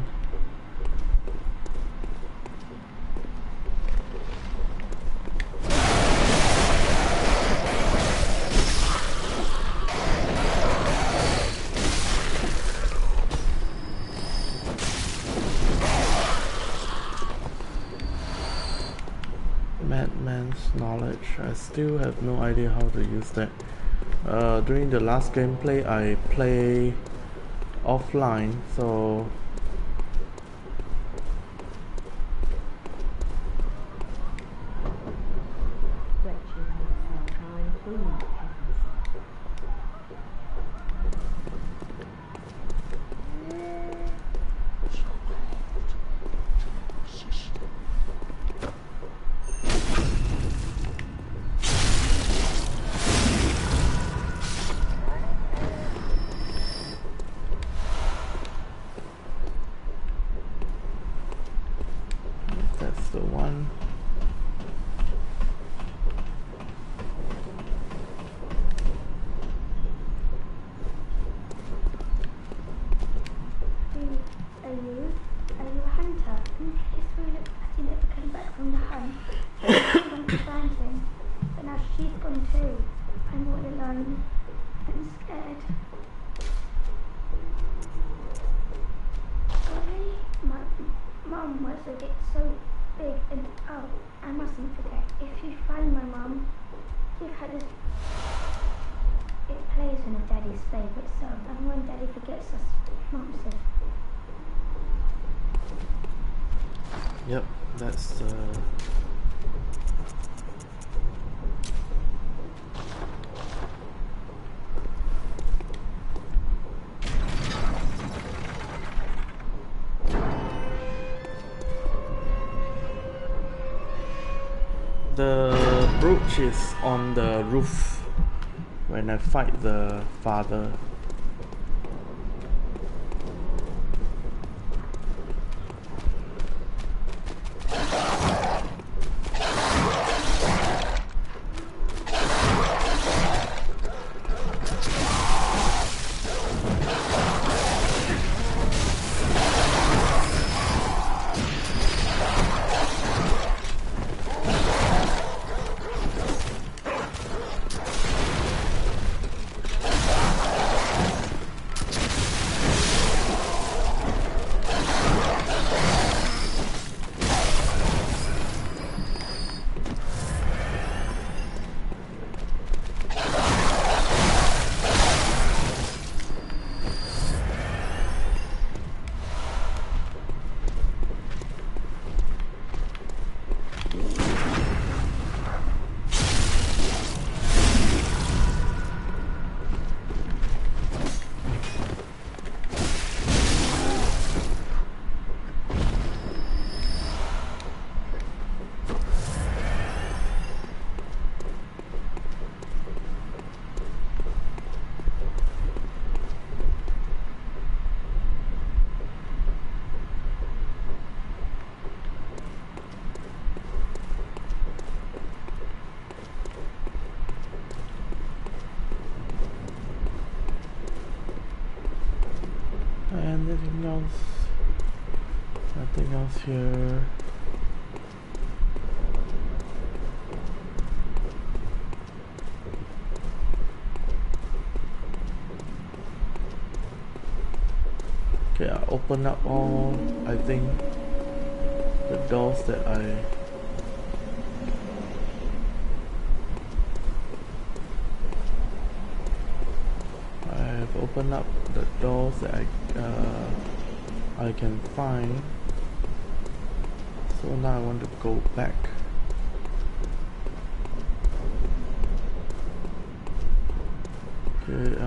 Madman's knowledge. I still have no idea how to use that. During the last gameplay I play offline, so alone and scared. Sorry, my mum was a bit so big and oh, I mustn't forget, if you find my mum, give her this. It plays one of Daddy's favourite songs, and when Daddy forgets us, Mum says. Yep, that's the brooch is on the roof when I fight the father. Nothing else here. Okay, I open up all, I think, the doors that I've opened up the doors that I can find. So now I want to go back. Okay,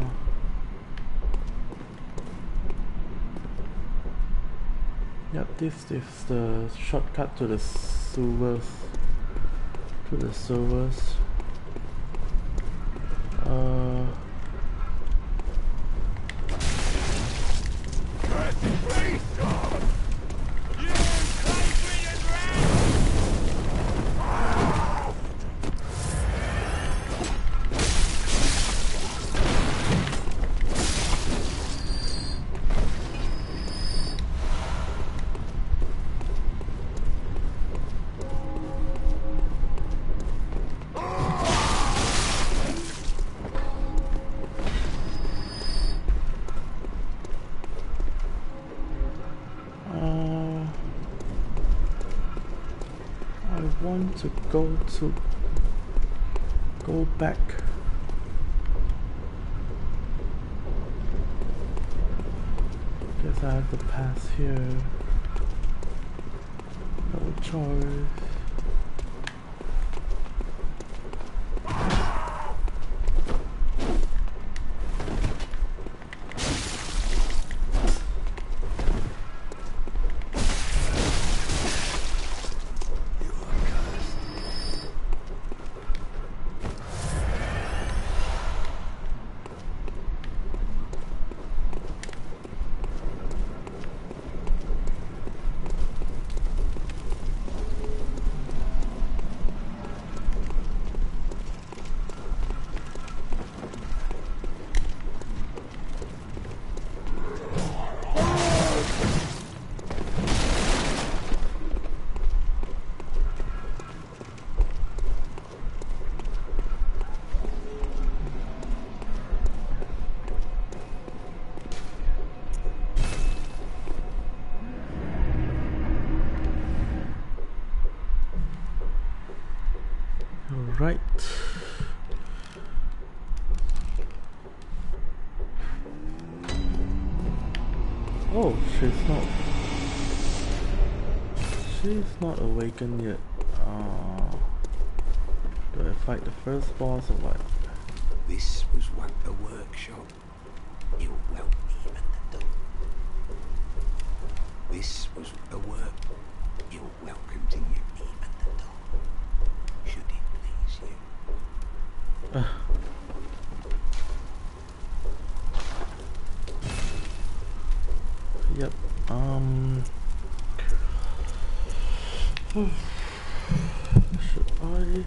yep, this is the shortcut to the sewers. To go back. Guess I have to pass here. No choice. Alright. Oh, she's not awakened yet. Do I fight the first boss or what? This was once a workshop. You welcome me at the door. This was a work. You're welcome to you me at the door. Should it please you? Yep. Should I?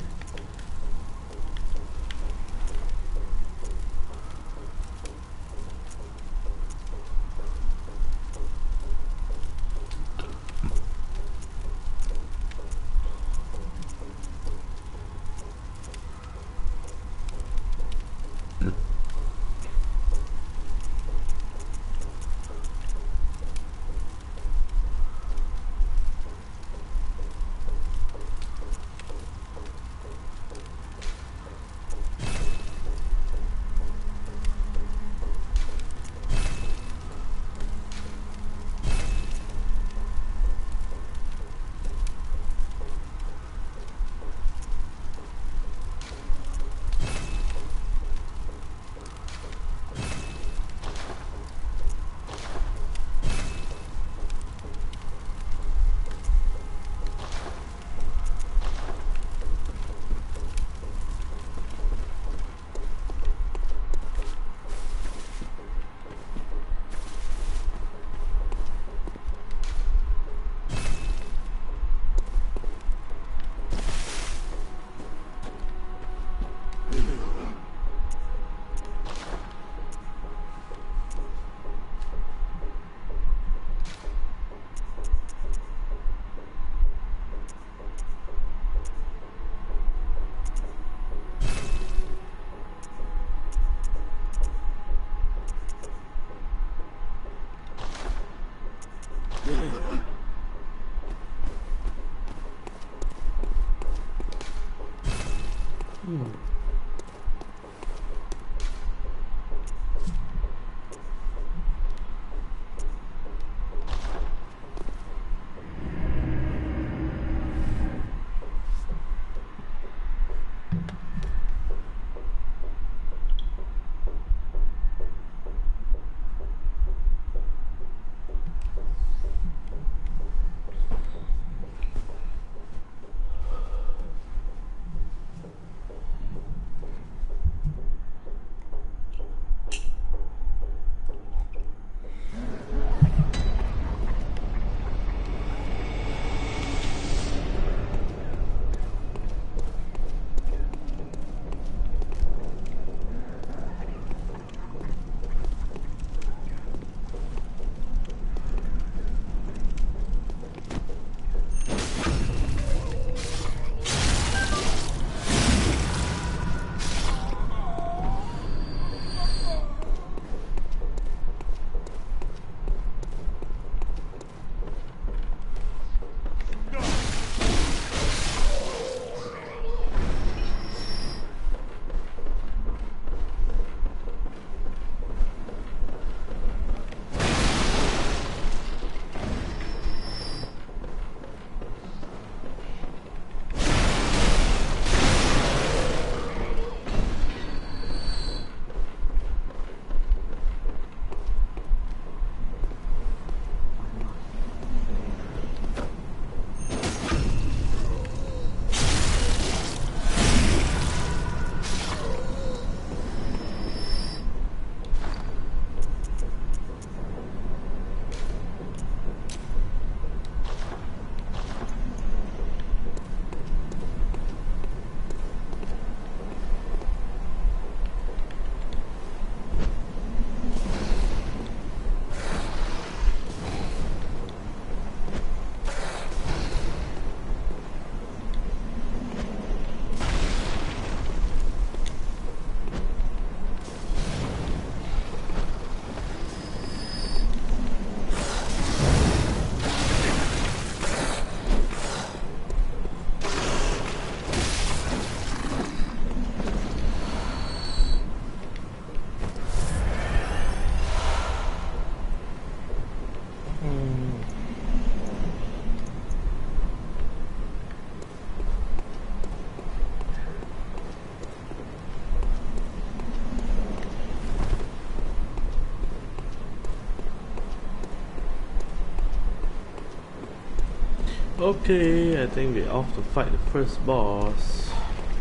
Okay, I think we're off to fight the first boss.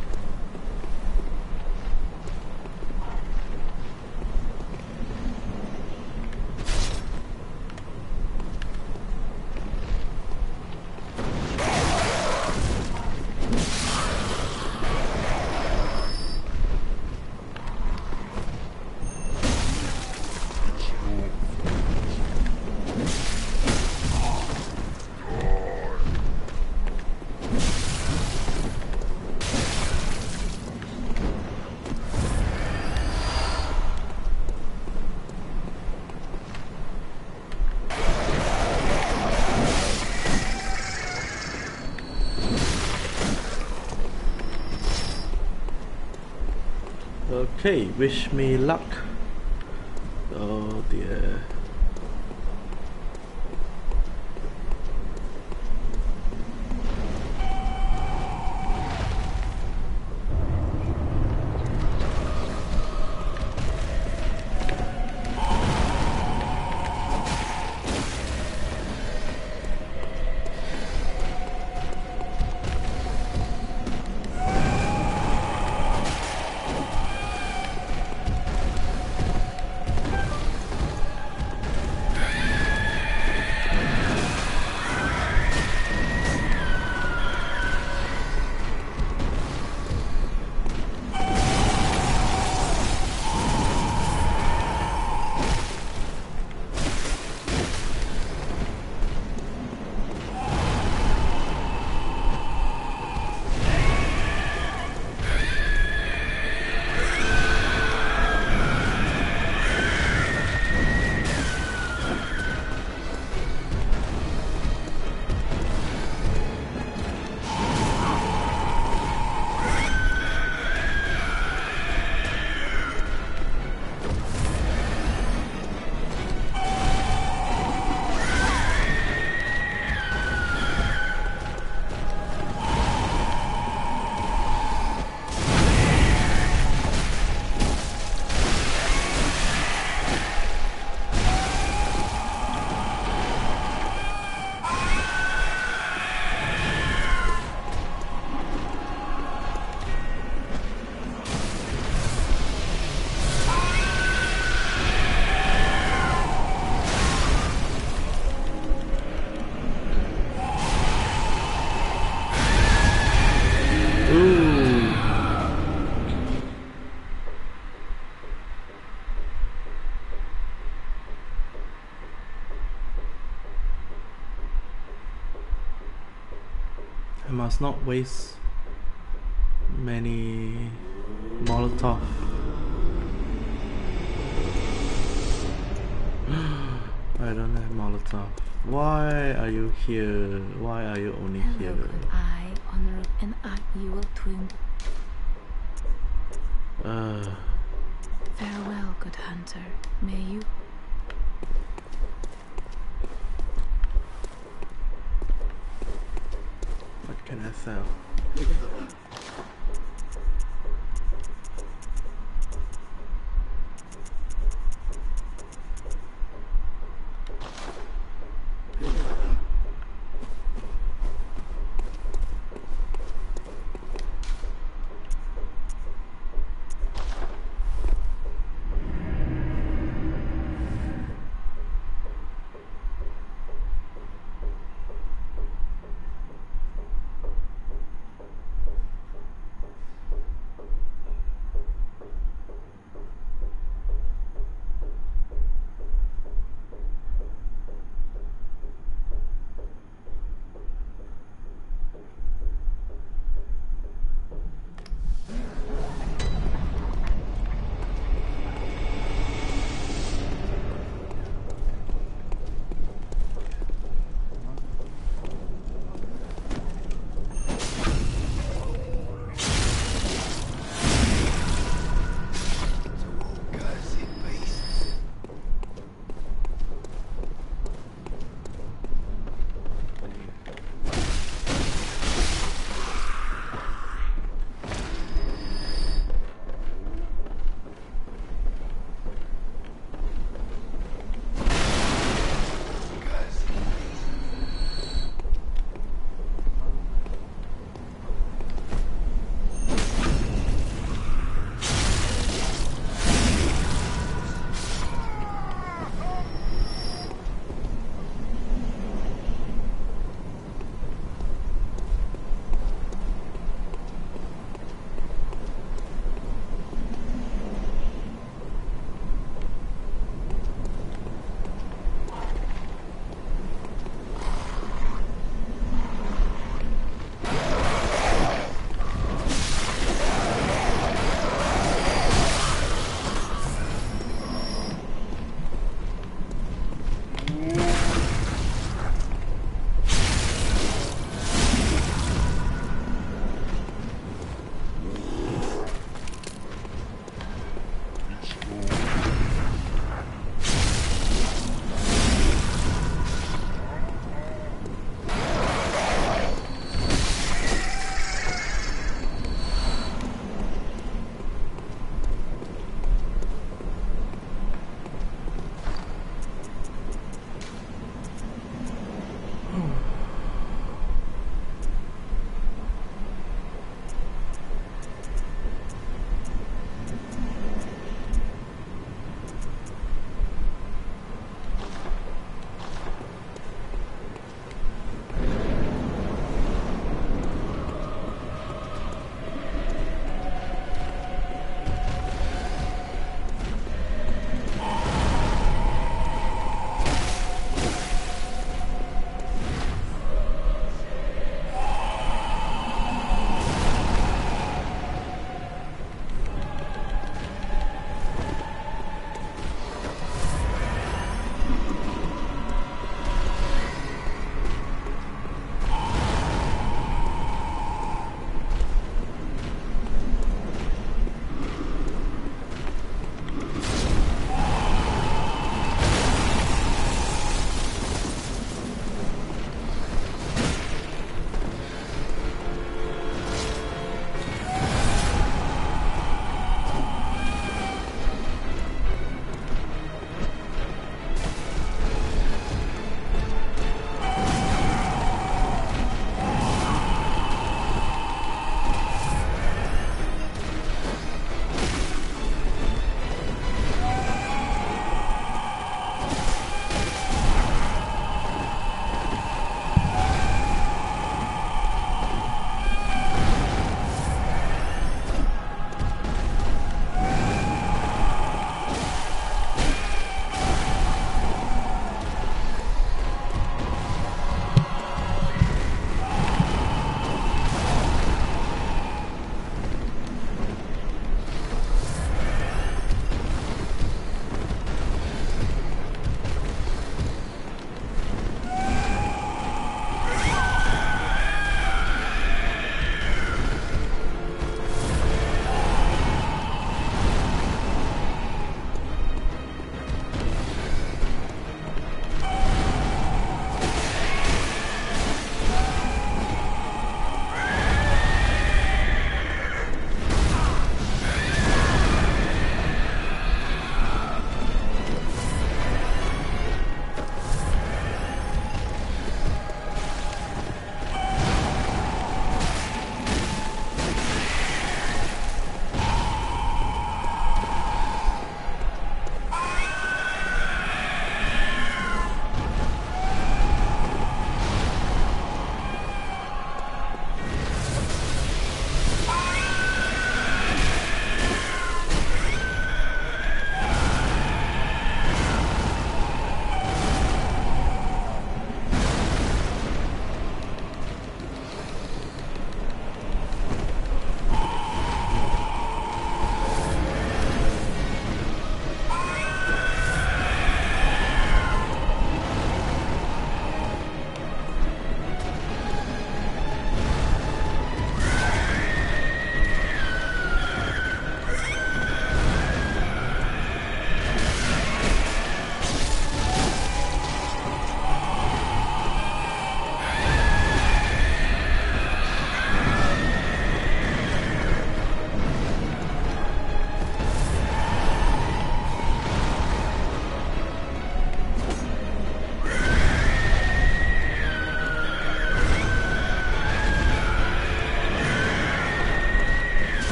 Okay, wish me luck. Oh dear. I must not waste many Molotov. I don't have Molotov. Why are you here? Why are you only here? Hello, good eye, honor, and you will twin. Farewell, good hunter. May you. What can I sell?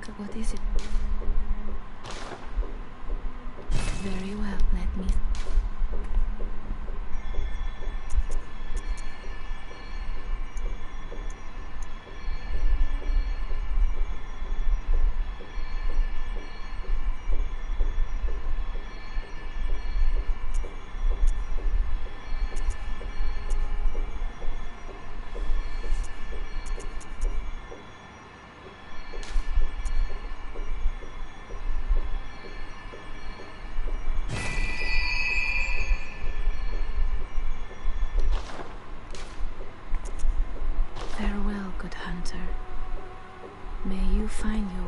What is it? Very well, let me. Farewell, good hunter. May you find your...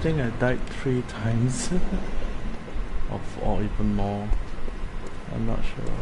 think I died 3 times. Or even more. I'm not sure.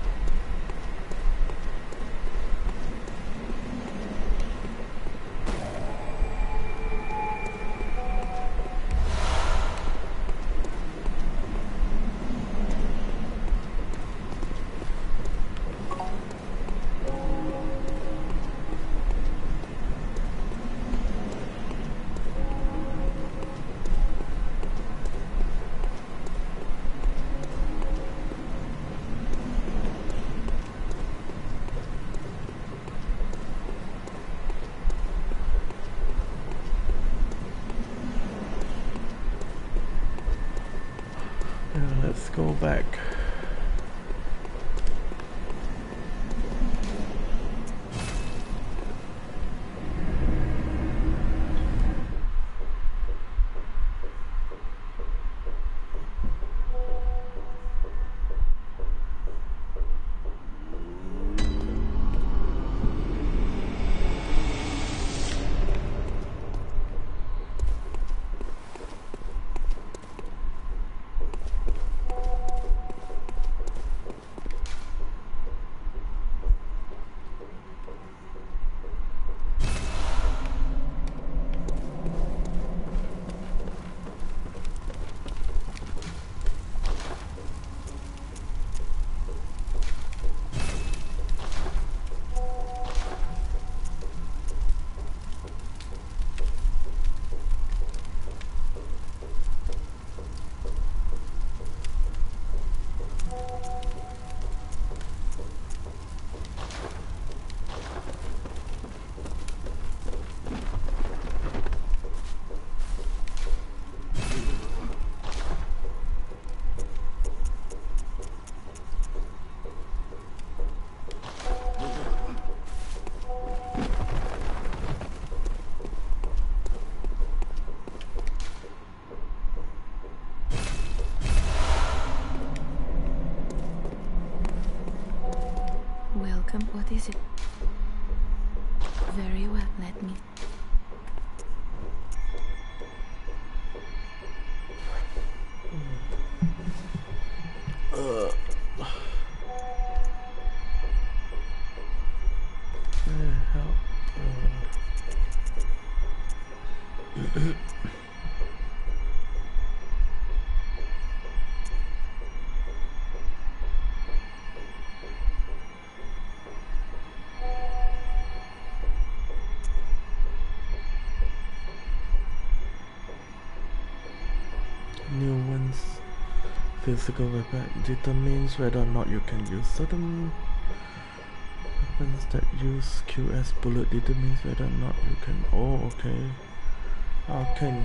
Let's go back. Welcome. What is it? Very well, let me. Physical weapon determines whether or not you can use certain weapons that use QS bullet determines whether or not you can. Oh, okay. Okay.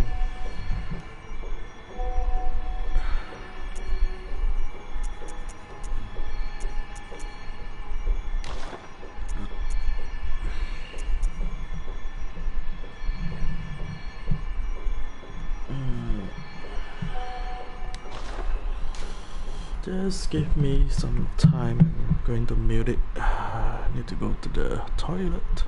Just give me some time. I'm going to mute it. I need to go to the toilet.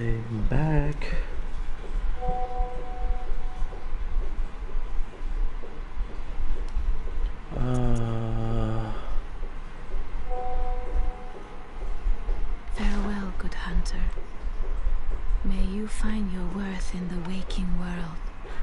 I'm back. Farewell, good hunter. May you find your worth in the waking world.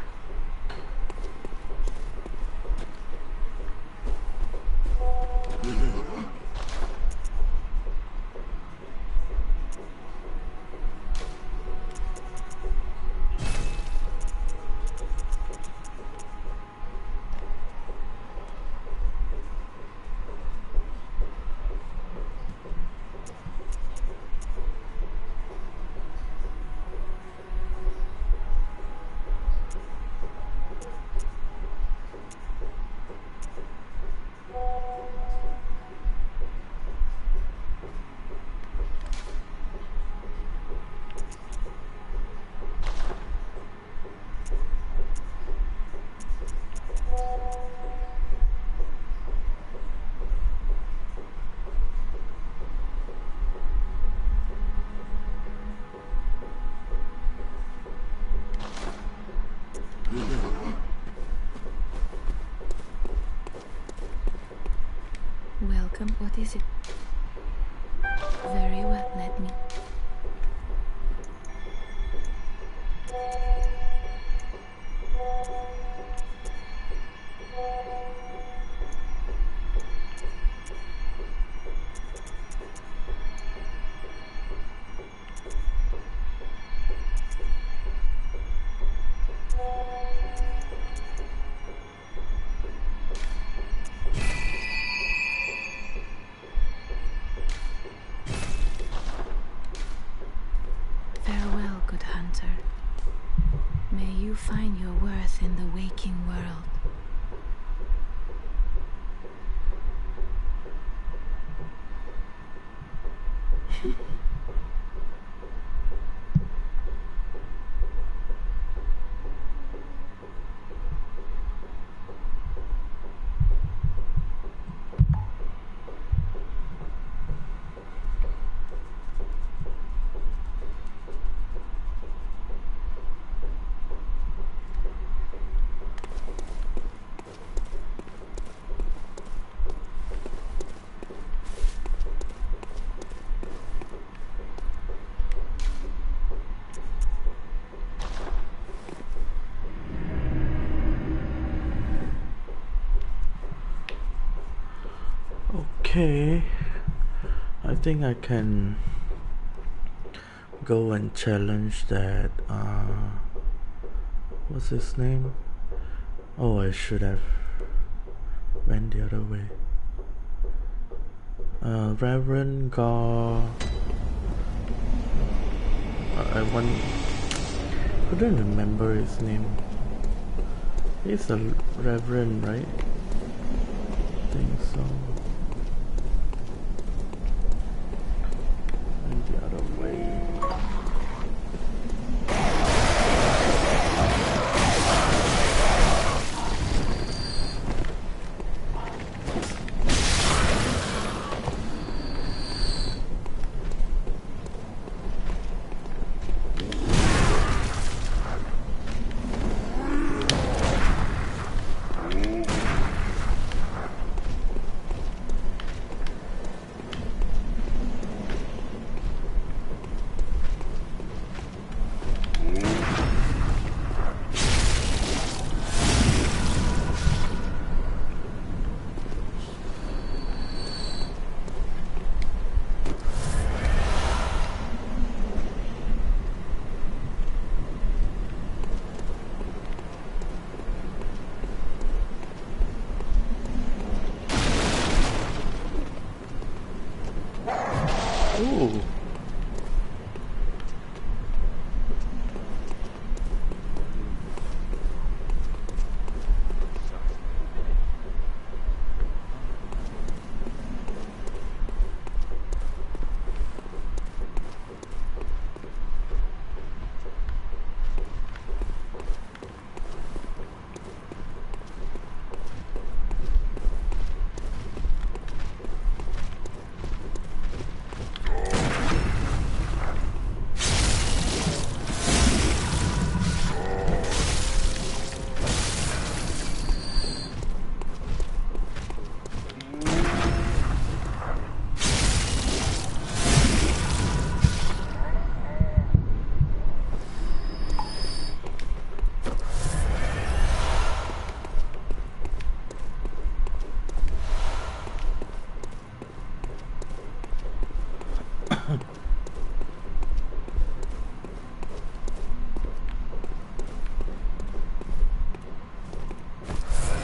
Welcome. What is it? Very well, let me. Farewell, good hunter. May you find your worth in the waking world. Okay, I think I can go and challenge that, what's his name? Oh, I should have went the other way. Reverend Gar... couldn't remember his name. He's a Reverend, right? I think so. And the other way. Ooh.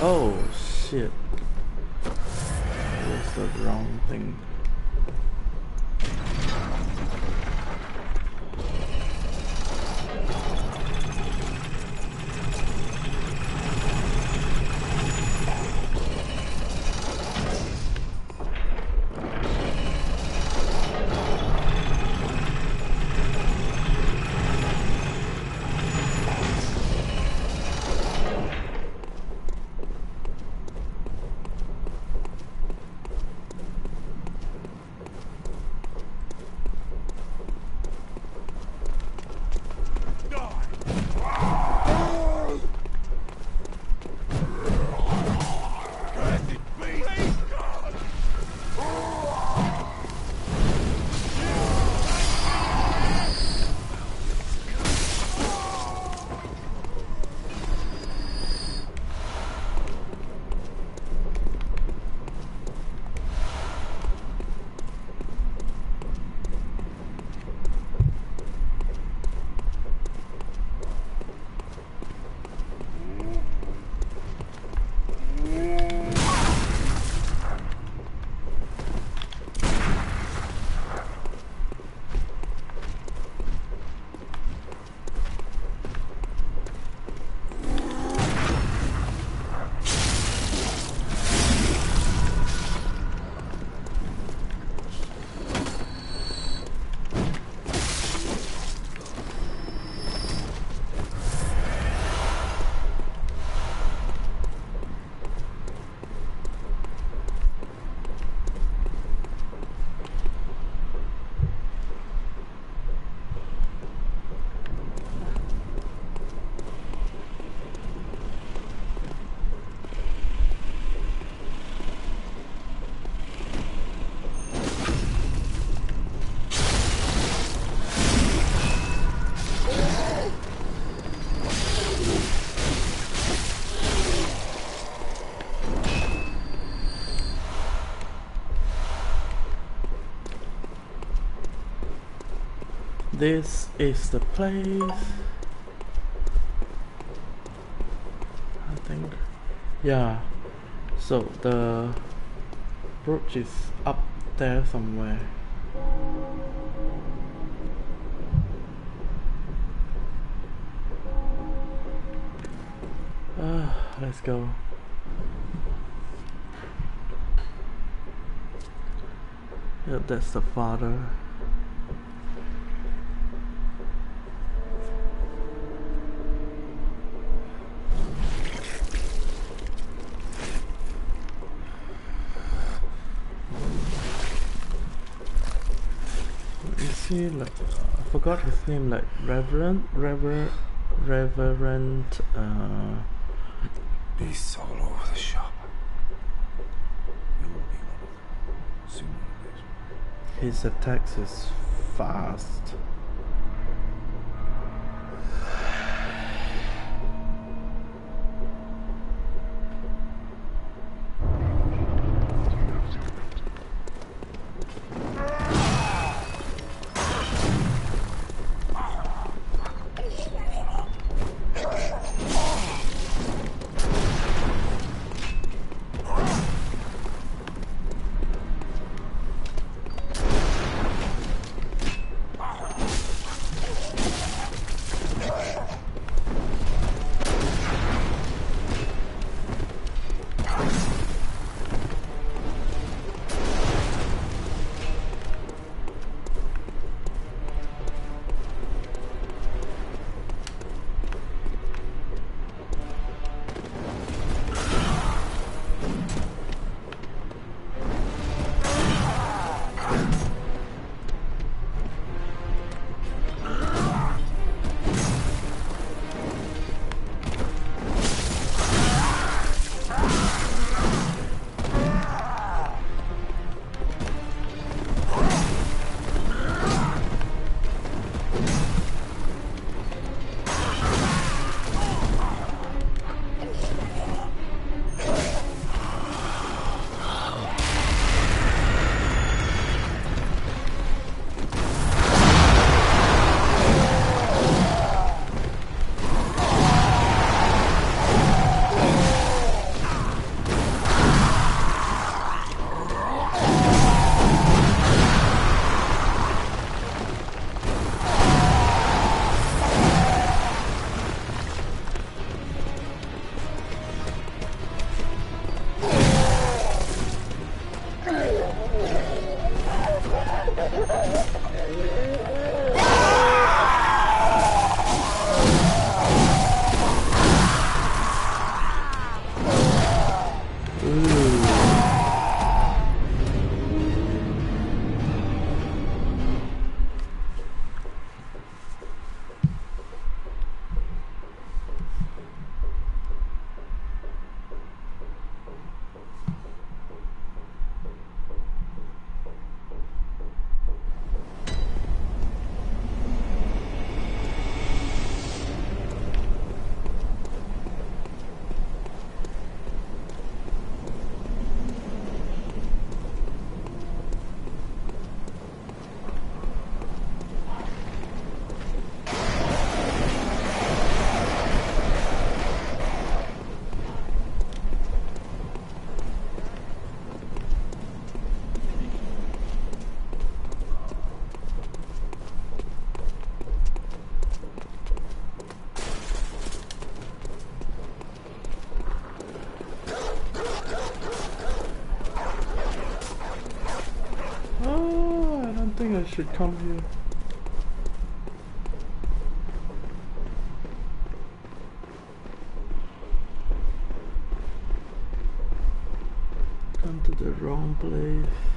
Oh shit. It was the wrong thing. This is the place, I think. Yeah, so the brooch is up there somewhere. Let's go. Yep, that's the father. Like, I forgot his name, like Reverend. Beasts all over the shop. You will be one of them, sooner or later. His attacks is fast. I think I should come here. Come to the wrong place.